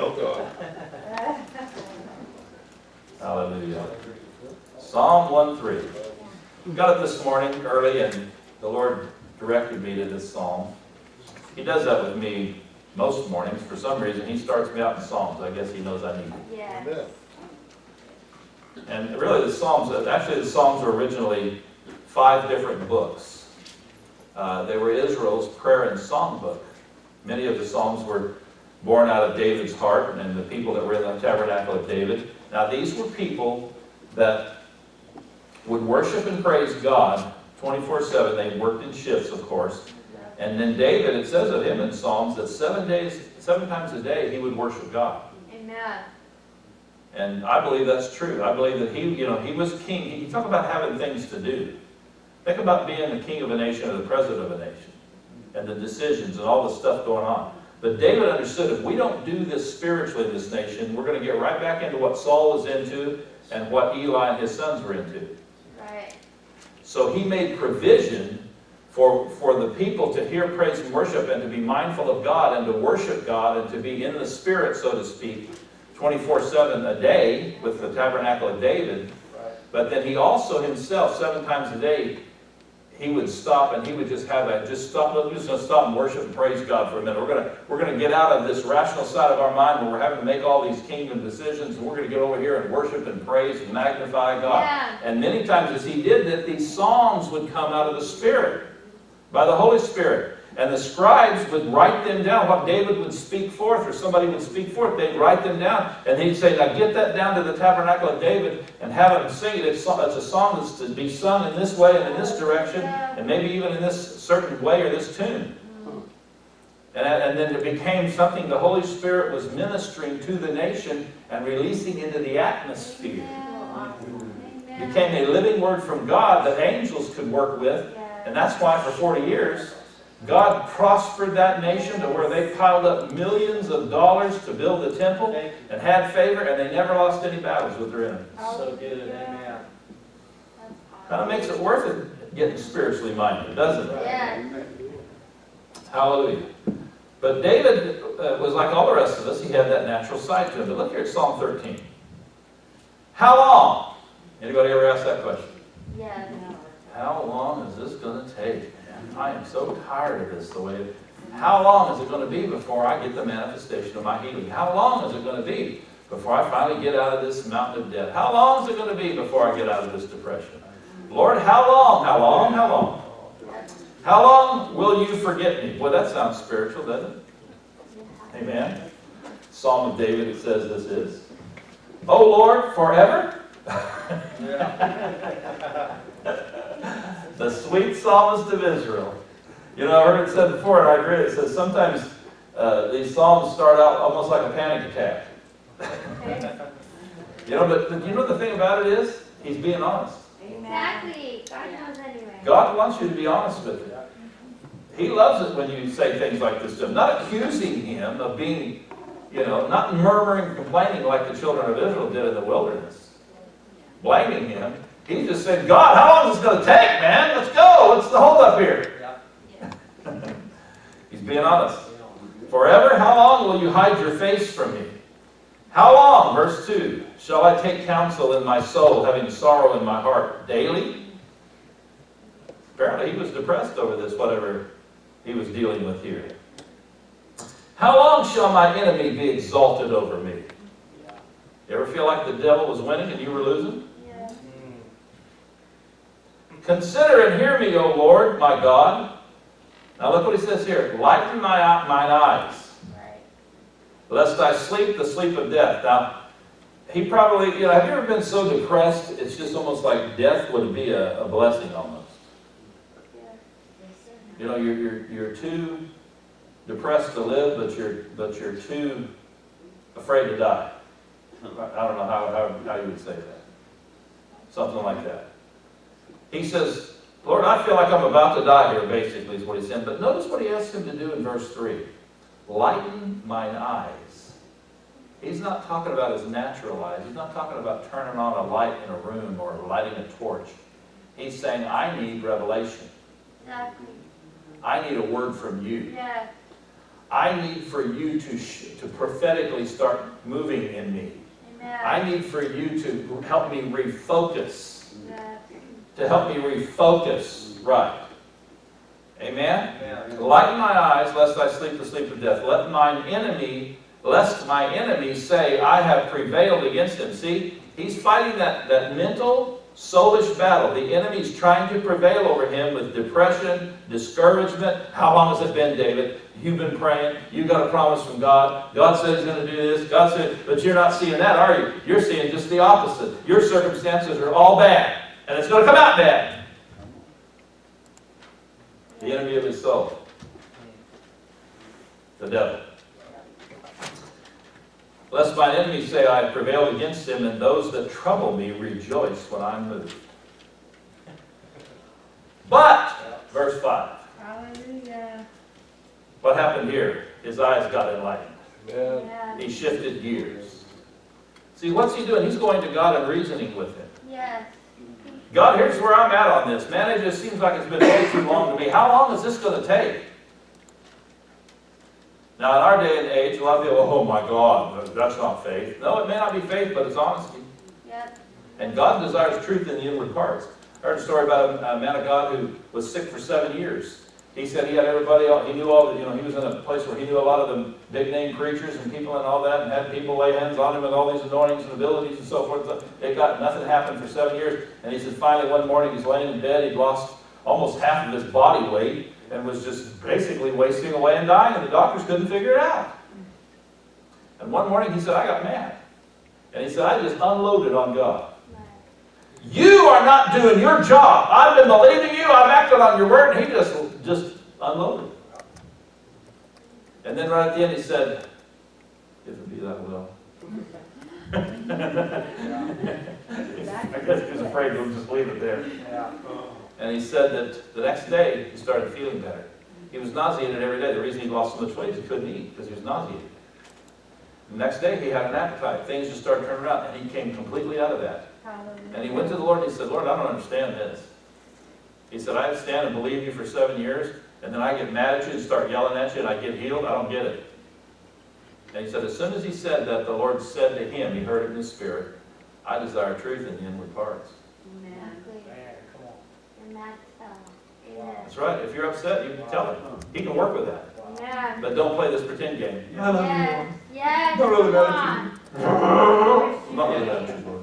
Speaker 1: Hallelujah. Psalm 1:3. Got it this morning early, and the Lord directed me to this psalm. He does that with me most mornings. For some reason, he starts me out in Psalms. I guess he knows I need it.
Speaker 3: Yes.
Speaker 1: And really the Psalms are originally 5 different books. They were Israel's prayer and songbook. Many of the psalms were born out of David's heart and the people that were in the tabernacle of David. Now these were people that would worship and praise God 24/7. They worked in shifts, of course. And then David, it says of him in Psalms that 7 times a day he would worship God.
Speaker 3: Amen.
Speaker 1: And I believe that's true. I believe that he was king. You talk about having things to do. Think about being the king of a nation or the president of a nation and the decisions and all the stuff going on. But David understood if we don't do this spiritually in this nation, we're going to get right back into what Saul was into and what Eli and his sons were into.
Speaker 3: Right.
Speaker 1: So he made provision for the people to hear praise and worship and to be mindful of God and to worship God and to be in the spirit, so to speak, 24/7 a day with the tabernacle of David.
Speaker 2: Right.
Speaker 1: But then he also himself, 7 times a day, he would stop and he would just have that, we're just going to stop and worship and praise God for a minute. We're going to get out of this rational side of our mind where we're having to make all these kingdom decisions, and we're going to get over here and worship and praise and magnify God.
Speaker 3: Yeah.
Speaker 1: And many times as he did that, these songs would come out of the Spirit, by the Holy Spirit. And the scribes would write them down, what David would speak forth, or somebody would speak forth. They'd write them down, and he'd say, now get that down to the tabernacle of David and have them sing it. It's a song that's to be sung in this way and in this direction, and maybe even in this certain way or this tune. And then it became something the Holy Spirit was ministering to the nation and releasing into the atmosphere. It became a living word from God that angels could work with, and that's why for 40 years, God prospered that nation to where they piled up millions of dollars to build the temple and had favor, and they never lost any battles with their enemies.
Speaker 2: So good, amen.
Speaker 1: Kind of makes it worth it getting spiritually minded, doesn't it?
Speaker 3: Yeah.
Speaker 1: Hallelujah. But David was like all the rest of us. He had that natural side to him. But look here at Psalm 13. How long? Anybody ever ask that question?
Speaker 3: Yeah.
Speaker 1: How long is this going to take? I am so tired of this the way it, how long is it going to be before I get the manifestation of my healing? How long is it going to be before I finally get out of this mountain of death? How long is it going to be before I get out of this depression? Lord, how long? How long? How long? How long will you forget me? Boy, that sounds spiritual, doesn't it? Amen. Psalm of David, it says this is, oh Lord, forever? The sweet psalmist of Israel. You know, I heard it said before, and I agree. It says sometimes these psalms start out almost like a panic attack. You know, but you know the thing about it is, he's being honest.
Speaker 3: Exactly. God knows anyway.
Speaker 1: God wants you to be honest with him. He loves it when you say things like this to him. Not accusing him of being, you know, not murmuring, complaining like the children of Israel did in the wilderness. Blaming him. He just said, God, how long is this going to take, man? Let's go. What's the holdup here? He's being honest. Forever, how long will you hide your face from me? How long, verse 2, shall I take counsel in my soul, having sorrow in my heart daily? Apparently he was depressed over this, whatever he was dealing with here. How long shall my enemy be exalted over me? You ever feel like the devil was winning and you were losing?
Speaker 3: Yeah.
Speaker 1: Consider and hear me, O Lord, my God. Now look what he says here. Lighten mine eyes, lest I sleep the sleep of death. Now, he probably, you know, have you ever been so depressed, it's just almost like death would be a blessing almost. You know, you're too depressed to live, but you're too afraid to die. I don't know how you would say that. Something like that. He says, Lord, I feel like I'm about to die here, basically, is what he said. But notice what he asked him to do in verse 3. Lighten mine eyes. He's not talking about his natural eyes. He's not talking about turning on a light in a room or lighting a torch. He's saying, I need revelation.
Speaker 3: Exactly.
Speaker 1: I need a word from you.
Speaker 3: Yeah.
Speaker 1: I need for you to prophetically start moving in me.
Speaker 3: Amen.
Speaker 1: I need for you to help me refocus.
Speaker 3: Yeah.
Speaker 1: To help me refocus right. Amen?
Speaker 2: Amen.
Speaker 1: Lighten my eyes, lest I sleep the sleep of death. Lest my enemy say, I have prevailed against him. See, he's fighting that mental soulish battle. The enemy's trying to prevail over him with depression, discouragement. How long has it been, David? You've been praying. You got a promise from God. God said He's going to do this. God said, but you're not seeing that, are you? You're seeing just the opposite. Your circumstances are all bad, and it's going to come out bad. The enemy of his soul. The devil. Lest mine enemies say I have prevailed against him, and those that trouble me rejoice when I'm moved. But, verse 5.
Speaker 3: Hallelujah.
Speaker 1: What happened here? His eyes got enlightened.
Speaker 3: Yeah.
Speaker 1: He shifted gears. See, what's he doing? He's going to God and reasoning with him.
Speaker 3: Yes.
Speaker 1: God, here's where I'm at on this. Man, it just seems like it's been way too long to me. How long is this going to take? Now, in our day and age, a lot of people, oh my God, that's not faith. No, it may not be faith, but it's honesty.
Speaker 3: Yep.
Speaker 1: And God desires truth in the inward parts. I heard a story about a man of God who was sick for 7 years. He said he had everybody, he knew all, he was in a place where he knew a lot of the big name preachers and people and all that, and had people lay hands on him with all these anointings and abilities and so forth. So nothing happened for 7 years. And he said finally one morning he's laying in bed, he'd lost almost half of his body weight, and was just basically wasting away and dying, and the doctors couldn't figure it out. And one morning he said, I got mad. And he said, I just unloaded on God. You are not doing your job. I've been believing you, I've acted on your word, and he just unloaded. And then right at the end he said, if it be that will. I guess he was afraid to just leave it there. And he said that the next day he started feeling better. He was nauseated every day. The reason he lost so much weight is he couldn't eat because he was nauseated. The next day he had an appetite. Things just started turning around, and he came completely out of that. And he went to the Lord and he said, Lord, I don't understand this. He said, I stand and believe you for 7 years, and then I get mad at you and start yelling at you and I get healed. I don't get it. And he said, as soon as he said that, the Lord said to him, he heard it in his spirit, I desire truth in the inward parts.
Speaker 3: Amen. And
Speaker 1: That's right. If you're upset, you can tell him. He can work with that.
Speaker 3: yeah.
Speaker 1: But don't play this pretend game.
Speaker 3: Yes. Yes.
Speaker 1: Not really
Speaker 3: Come
Speaker 1: mad at
Speaker 3: on.
Speaker 1: I'm not really mad at you, Lord.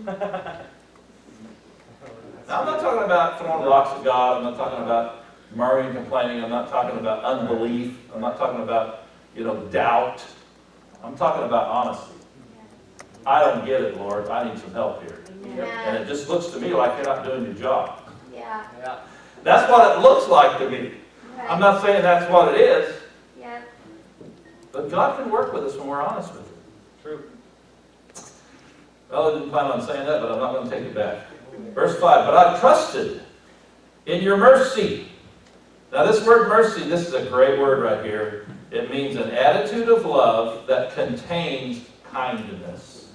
Speaker 1: Now, I'm not talking about throwing rocks at God. I'm not talking about murmuring and complaining. I'm not talking about unbelief. I'm not talking about, doubt. I'm talking about honesty. I don't get it, Lord. I need some help here.
Speaker 3: Yeah.
Speaker 1: And it just looks to me like you're not doing your job.
Speaker 3: Yeah.
Speaker 1: That's what it looks like to me.
Speaker 3: Right.
Speaker 1: I'm not saying that's what it is.
Speaker 3: Yeah.
Speaker 1: But God can work with us when we're honest with Him.
Speaker 2: True.
Speaker 1: Well, I didn't plan on saying that, but I'm not going to take it back. Verse 5, but I've trusted in your mercy. Now this word mercy, this is a great word right here. It means an attitude of love that contains kindness.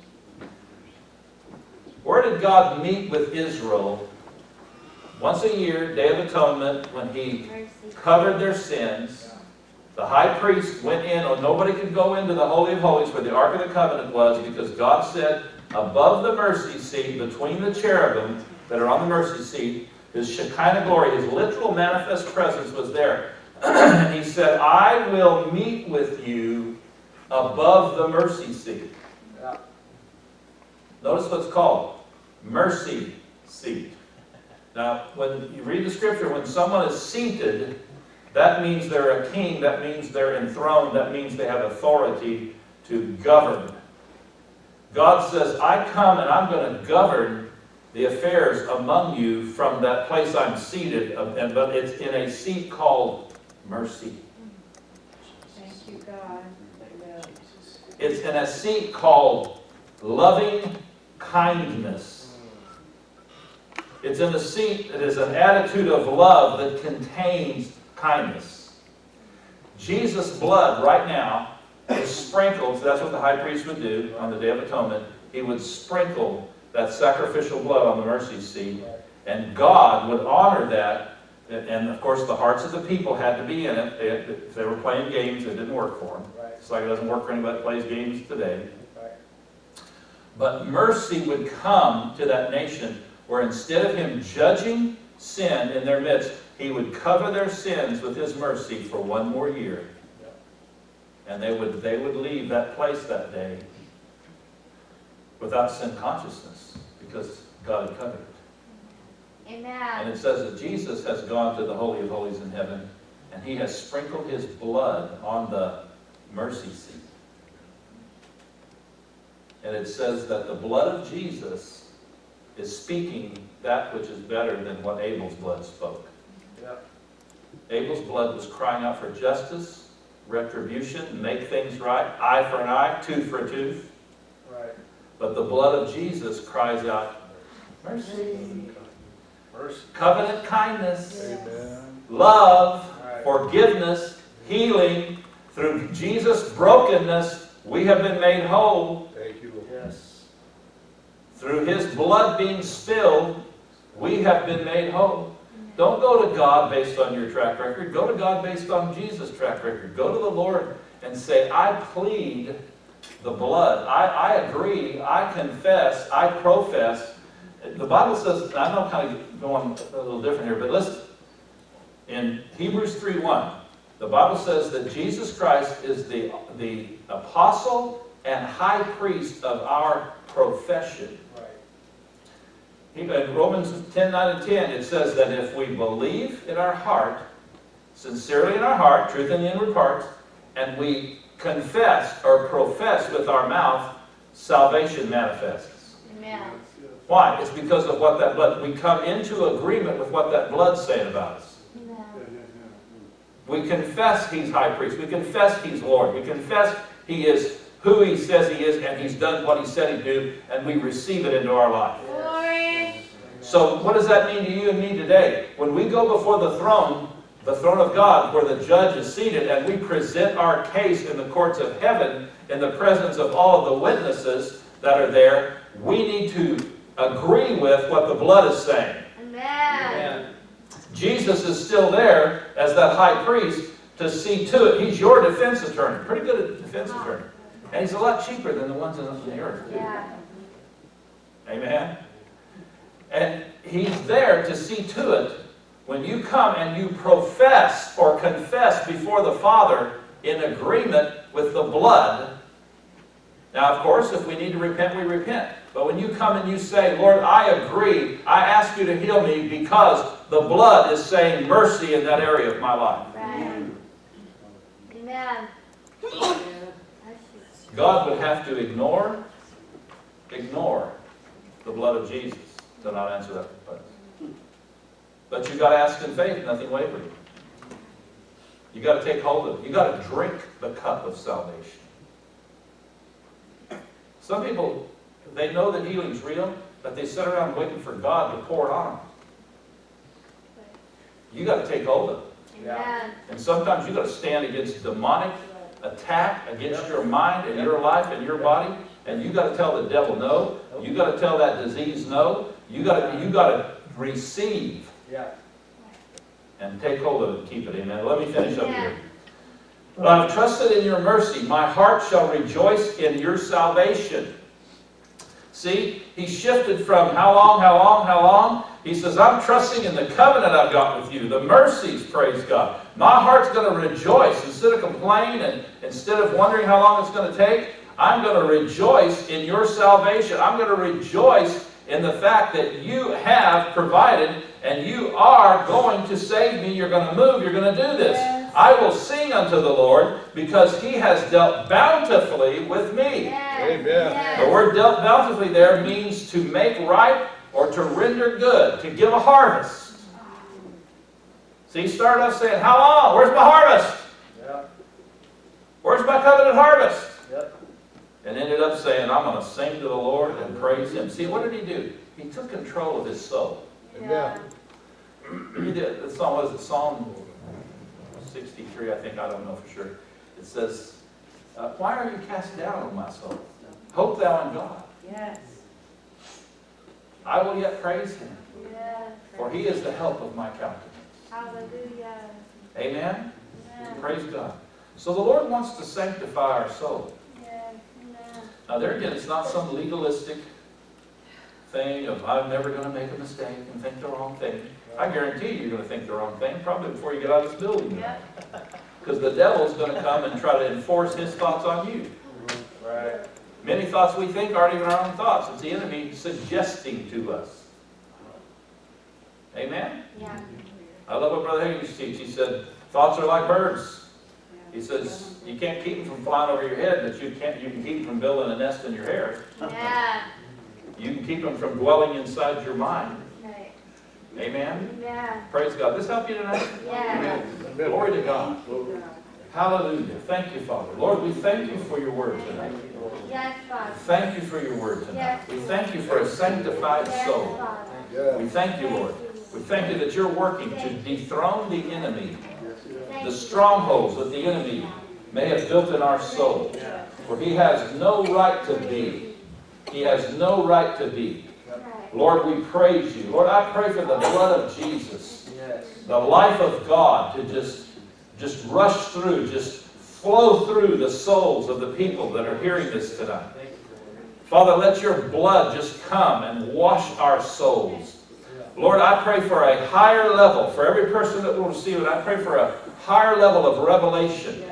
Speaker 1: Where did God meet with Israel? Once a year, Day of Atonement, when He covered their sins. The high priest went in, nobody could go into the Holy of Holies where the Ark of the Covenant was, because God said, above the mercy seat, between the cherubim that are on the mercy seat, His Shekinah glory, His literal manifest presence was there. And He said, I will meet with you above the mercy seat.
Speaker 2: Yeah.
Speaker 1: Notice what's called mercy seat. Now, when you read the scripture, when someone is seated, that means they're a king, that means they're enthroned, that means they have authority to govern. God says, I come and I'm going to govern the affairs among you from that place I'm seated, but it's in a seat called mercy.
Speaker 4: Thank you, God.
Speaker 1: It's in a seat called loving kindness. It's in a seat that is an attitude of love that contains kindness. Jesus' blood right now is sprinkled, so that's what the high priest would do on the Day of Atonement. He would sprinkle that sacrificial blood on the mercy seat, and God would honor that. And of course, the hearts of the people had to be in it. If they were playing games, it didn't work for them. Just like it doesn't work for anybody that plays games today. But mercy would come to that nation, where instead of Him judging sin in their midst, He would cover their sins with His mercy for one more year. And they would leave that place that day without sin consciousness, because God had covered it. And
Speaker 3: Amen.
Speaker 1: it says that Jesus has gone to the Holy of Holies in heaven, and he has sprinkled his blood on the mercy seat. And it says that the blood of Jesus is speaking that which is better than what Abel's blood spoke.
Speaker 2: Yep.
Speaker 1: Abel's blood was crying out for justice, retribution, make things right, eye for an eye, tooth for a tooth.
Speaker 2: Right.
Speaker 1: But the blood of Jesus cries out, mercy,
Speaker 2: Mercy.
Speaker 1: covenant kindness,
Speaker 2: Amen.
Speaker 1: love,
Speaker 2: Right.
Speaker 1: forgiveness, healing. Through Jesus' brokenness, we have been made whole.
Speaker 2: Thank you, Lord. Yes.
Speaker 1: Through his blood being spilled, we have been made whole. Don't go to God based on your track record. Go to God based on Jesus' track record. Go to the Lord and say, I plead the blood. I agree. I confess. I profess. The Bible says, I know I'm kind of going a little different here, but listen. In Hebrews 3:1, the Bible says that Jesus Christ is the apostle and high priest of our profession.
Speaker 2: Right.
Speaker 1: In Romans 10:9 and 10, it says that if we believe in our heart, sincerely in our heart, truth in the inward parts, and we confess or profess with our mouth, salvation manifests.
Speaker 3: Amen.
Speaker 1: Why? It's because of what that blood, we come into agreement with what that blood's saying about us. We confess he's high priest. We confess he's Lord. We confess he is who he says he is, and he's done what he said he'd do, and we receive it into our life.
Speaker 3: Glory.
Speaker 1: So what does that mean to you and me today? When we go before the throne of God, where the judge is seated, and we present our case in the courts of heaven, in the presence of all of the witnesses that are there, we need to agree with what the blood is saying.
Speaker 3: Amen.
Speaker 1: Jesus is still there as that high priest to see to it. He's your defense attorney. Pretty good at defense attorney. And he's a lot cheaper than the ones on the earth, too.
Speaker 3: Yeah.
Speaker 1: Amen? And he's there to see to it when you come and you profess or confess before the Father in agreement with the blood. Now, of course, if we need to repent, we repent. But when you come and you say, Lord, I agree, I ask you to heal me because the blood is saying mercy in that area of my life.
Speaker 3: Right. Amen.
Speaker 1: God would have to ignore the blood of Jesus to not answer that request. But you've got to ask in faith, nothing wavering. You've got to take hold of it. You've got to drink the cup of salvation. Some people, they know that healing's real, but they sit around waiting for God to pour it on them. You've got to take hold of it.
Speaker 3: Amen.
Speaker 1: And sometimes you've got to stand against demonic attack against your mind and your life and your body, and you've got to tell the devil no. You've got to tell that disease no. You've got to receive and take hold of it and keep it. Amen. Let me finish up here. But I've trusted in your mercy. My heart shall rejoice in your salvation. See, he shifted from how long? He says, I'm trusting in the covenant I've got with you, the mercies, praise God. My heart's going to rejoice. Instead of complaining and instead of wondering how long it's going to take, I'm going to rejoice in your salvation. I'm going to rejoice in the fact that you have provided and you are going to save me. You're going to move. You're going to do this. Yes. I will sing unto the Lord because he has dealt bountifully with me.
Speaker 3: Yes.
Speaker 2: Amen.
Speaker 3: Yes.
Speaker 1: The word dealt bountifully there means to make right or to render good, to give a harvest. See, he started off saying, how long? Where's my harvest?
Speaker 2: Yep.
Speaker 1: Where's my covenant harvest?
Speaker 2: Yep.
Speaker 1: And ended up saying, I'm going to sing to the Lord and praise him. See, what did he do? He took control of his soul.
Speaker 3: Yeah.
Speaker 1: He did. The song, what is it? Psalm 63, I think. I don't know for sure. It says, why are you cast down, O my soul? Hope thou in God.
Speaker 4: Yes.
Speaker 1: I will yet praise him,
Speaker 3: Yes.
Speaker 1: for he is the help of my countenance.
Speaker 3: Hallelujah.
Speaker 1: Amen?
Speaker 3: Amen.
Speaker 1: Praise God. So the Lord wants to sanctify our soul.
Speaker 3: Yes. Amen.
Speaker 1: Now there again, it's not some legalistic thing of I'm never going to make a mistake and think the wrong thing. I guarantee you you're going to think the wrong thing probably before you get out of this building.
Speaker 3: Yep.
Speaker 1: Because the devil's going to come and try to enforce his thoughts on you.
Speaker 2: Right.
Speaker 1: Many thoughts we think aren't even our own thoughts. It's the enemy suggesting to us. Amen?
Speaker 3: Yeah.
Speaker 1: I love what Brother Higgins teaches. He said, thoughts are like birds. He says, you can't keep them from flying over your head, but you can keep them from building a nest in your hair.
Speaker 3: Yeah.
Speaker 1: You can keep them from dwelling inside your mind.
Speaker 3: Right.
Speaker 1: Amen?
Speaker 3: Yeah.
Speaker 1: Praise God. This help you tonight?
Speaker 3: Yeah.
Speaker 1: Glory to God. Hallelujah. Thank you, Father. Lord, we thank you for your word tonight.
Speaker 3: Yes, Father.
Speaker 1: Thank you for your word tonight.
Speaker 3: Yes.
Speaker 1: We thank you for a sanctified
Speaker 3: Yes,
Speaker 1: soul.
Speaker 3: Father.
Speaker 1: We thank you, Lord. We thank you that you're working to dethrone the enemy, the strongholds that the enemy may have built in our soul. For he has no right to be. He has no right to be. Lord, we praise you. Lord, I pray for the blood of Jesus, the life of God to just rush through, just flow through the souls of the people that are hearing this tonight. Father, let your blood just come and wash our souls. Lord, I pray for a higher level, for every person that will receive it, I pray for a higher level of revelation.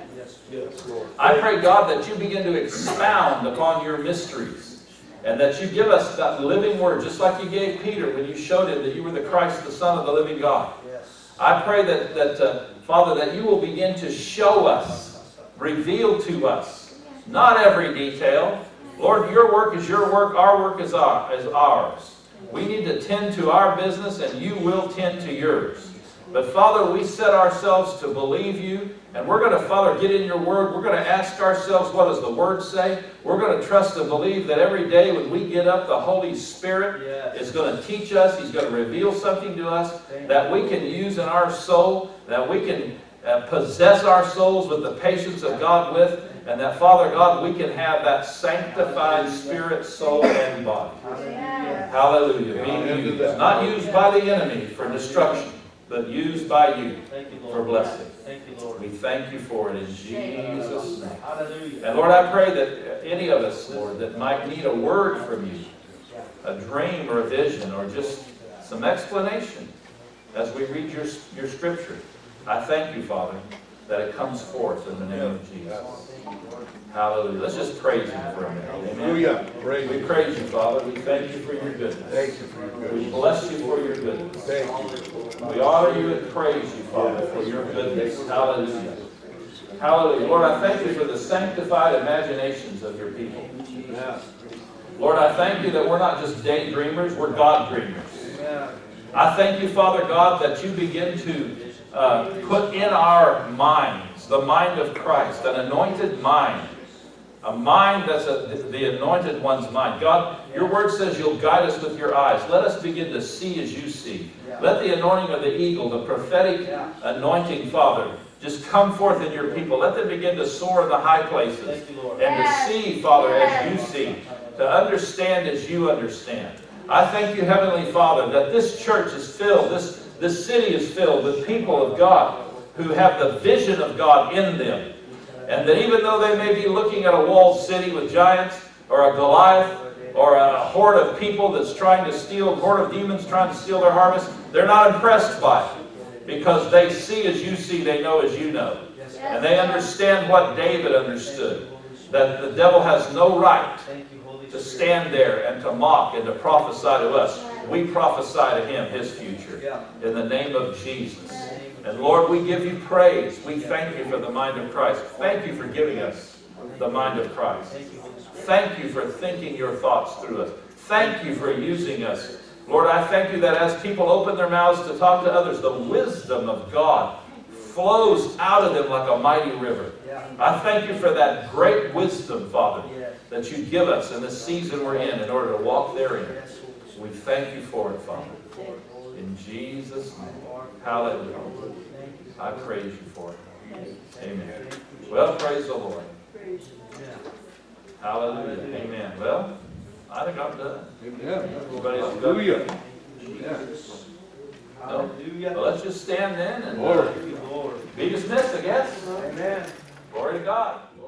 Speaker 1: I pray, God, that you begin to expound upon your mysteries, and that you give us that living word, just like you gave Peter when you showed him that you were the Christ, the Son of the living God. I pray that Father, that you will begin to show us, reveal to us, not every detail. Lord, your work is your work, our work is ours. We need to tend to our business, and you will tend to yours. But Father, we set ourselves to believe you, and we're going to, Father, get in your word. We're going to ask ourselves, what does the word say? We're going to trust and believe that every day when we get up, the Holy Spirit is going to teach us. He's going to reveal something to us that we can use in our soul, that we can possess our souls with the patience of God with, and that, Father God, we can have that sanctified spirit, soul, and body. Hallelujah. Being used. Not used by the enemy for destruction, but used by you for blessing. We thank you for it in Jesus' name. And Lord, I pray that any of us, Lord, that might need a word from you, a dream or a vision or just some explanation as we read your scripture, I thank you, Father, that it comes forth in the name of Jesus. Hallelujah. Let's just praise him for a minute. Amen. We praise you, Father. We thank you for your goodness.
Speaker 5: Thank you for your goodness.
Speaker 1: We bless you for your goodness.
Speaker 5: Thank you.
Speaker 1: We honor you and praise you, Father, for your goodness. Hallelujah. Hallelujah. Lord, I thank you for the sanctified imaginations of your people. Lord, I thank you that we're not just daydreamers, we're God-dreamers. I thank you, Father God, that you begin to put in our minds the mind of Christ, an anointed mind. A mind that's the anointed one's mind. God, your word says you'll guide us with your eyes. Let us begin to see as you see. Let the anointing of the eagle, the prophetic anointing, Father, just come forth in your people. Let them begin to soar in the high places and to see, Father, as you see, to understand as you understand. I thank you, Heavenly Father, that this church is filled, this city is filled with people of God who have the vision of God in them. And that even though they may be looking at a walled city with giants, or a Goliath, or a horde of people that's trying to steal, a horde of demons trying to steal their harvest, they're not impressed by it. Because they see as you see, they know as you know. And they understand what David understood. That the devil has no right to stand there and to mock and to prophesy to us. We prophesy to him his future. In the name of Jesus. And Lord, we give you praise. We thank you for the mind of Christ. Thank you for giving us the mind of Christ. Thank you for thinking your thoughts through us. Thank you for using us. Lord, I thank you that as people open their mouths to talk to others, the wisdom of God flows out of them like a mighty river. I thank you for that great wisdom, Father, that you give us in the season we're in order to walk therein. We thank you for it, Father. In Jesus' name. Hallelujah. I praise you for it. Amen. Well, praise the Lord. Hallelujah. Amen. Well, I think I'm done. Everybody else done?
Speaker 5: Hallelujah.
Speaker 1: No? Well, let's just stand then and be dismissed, I guess.
Speaker 2: Amen.
Speaker 1: Glory to God.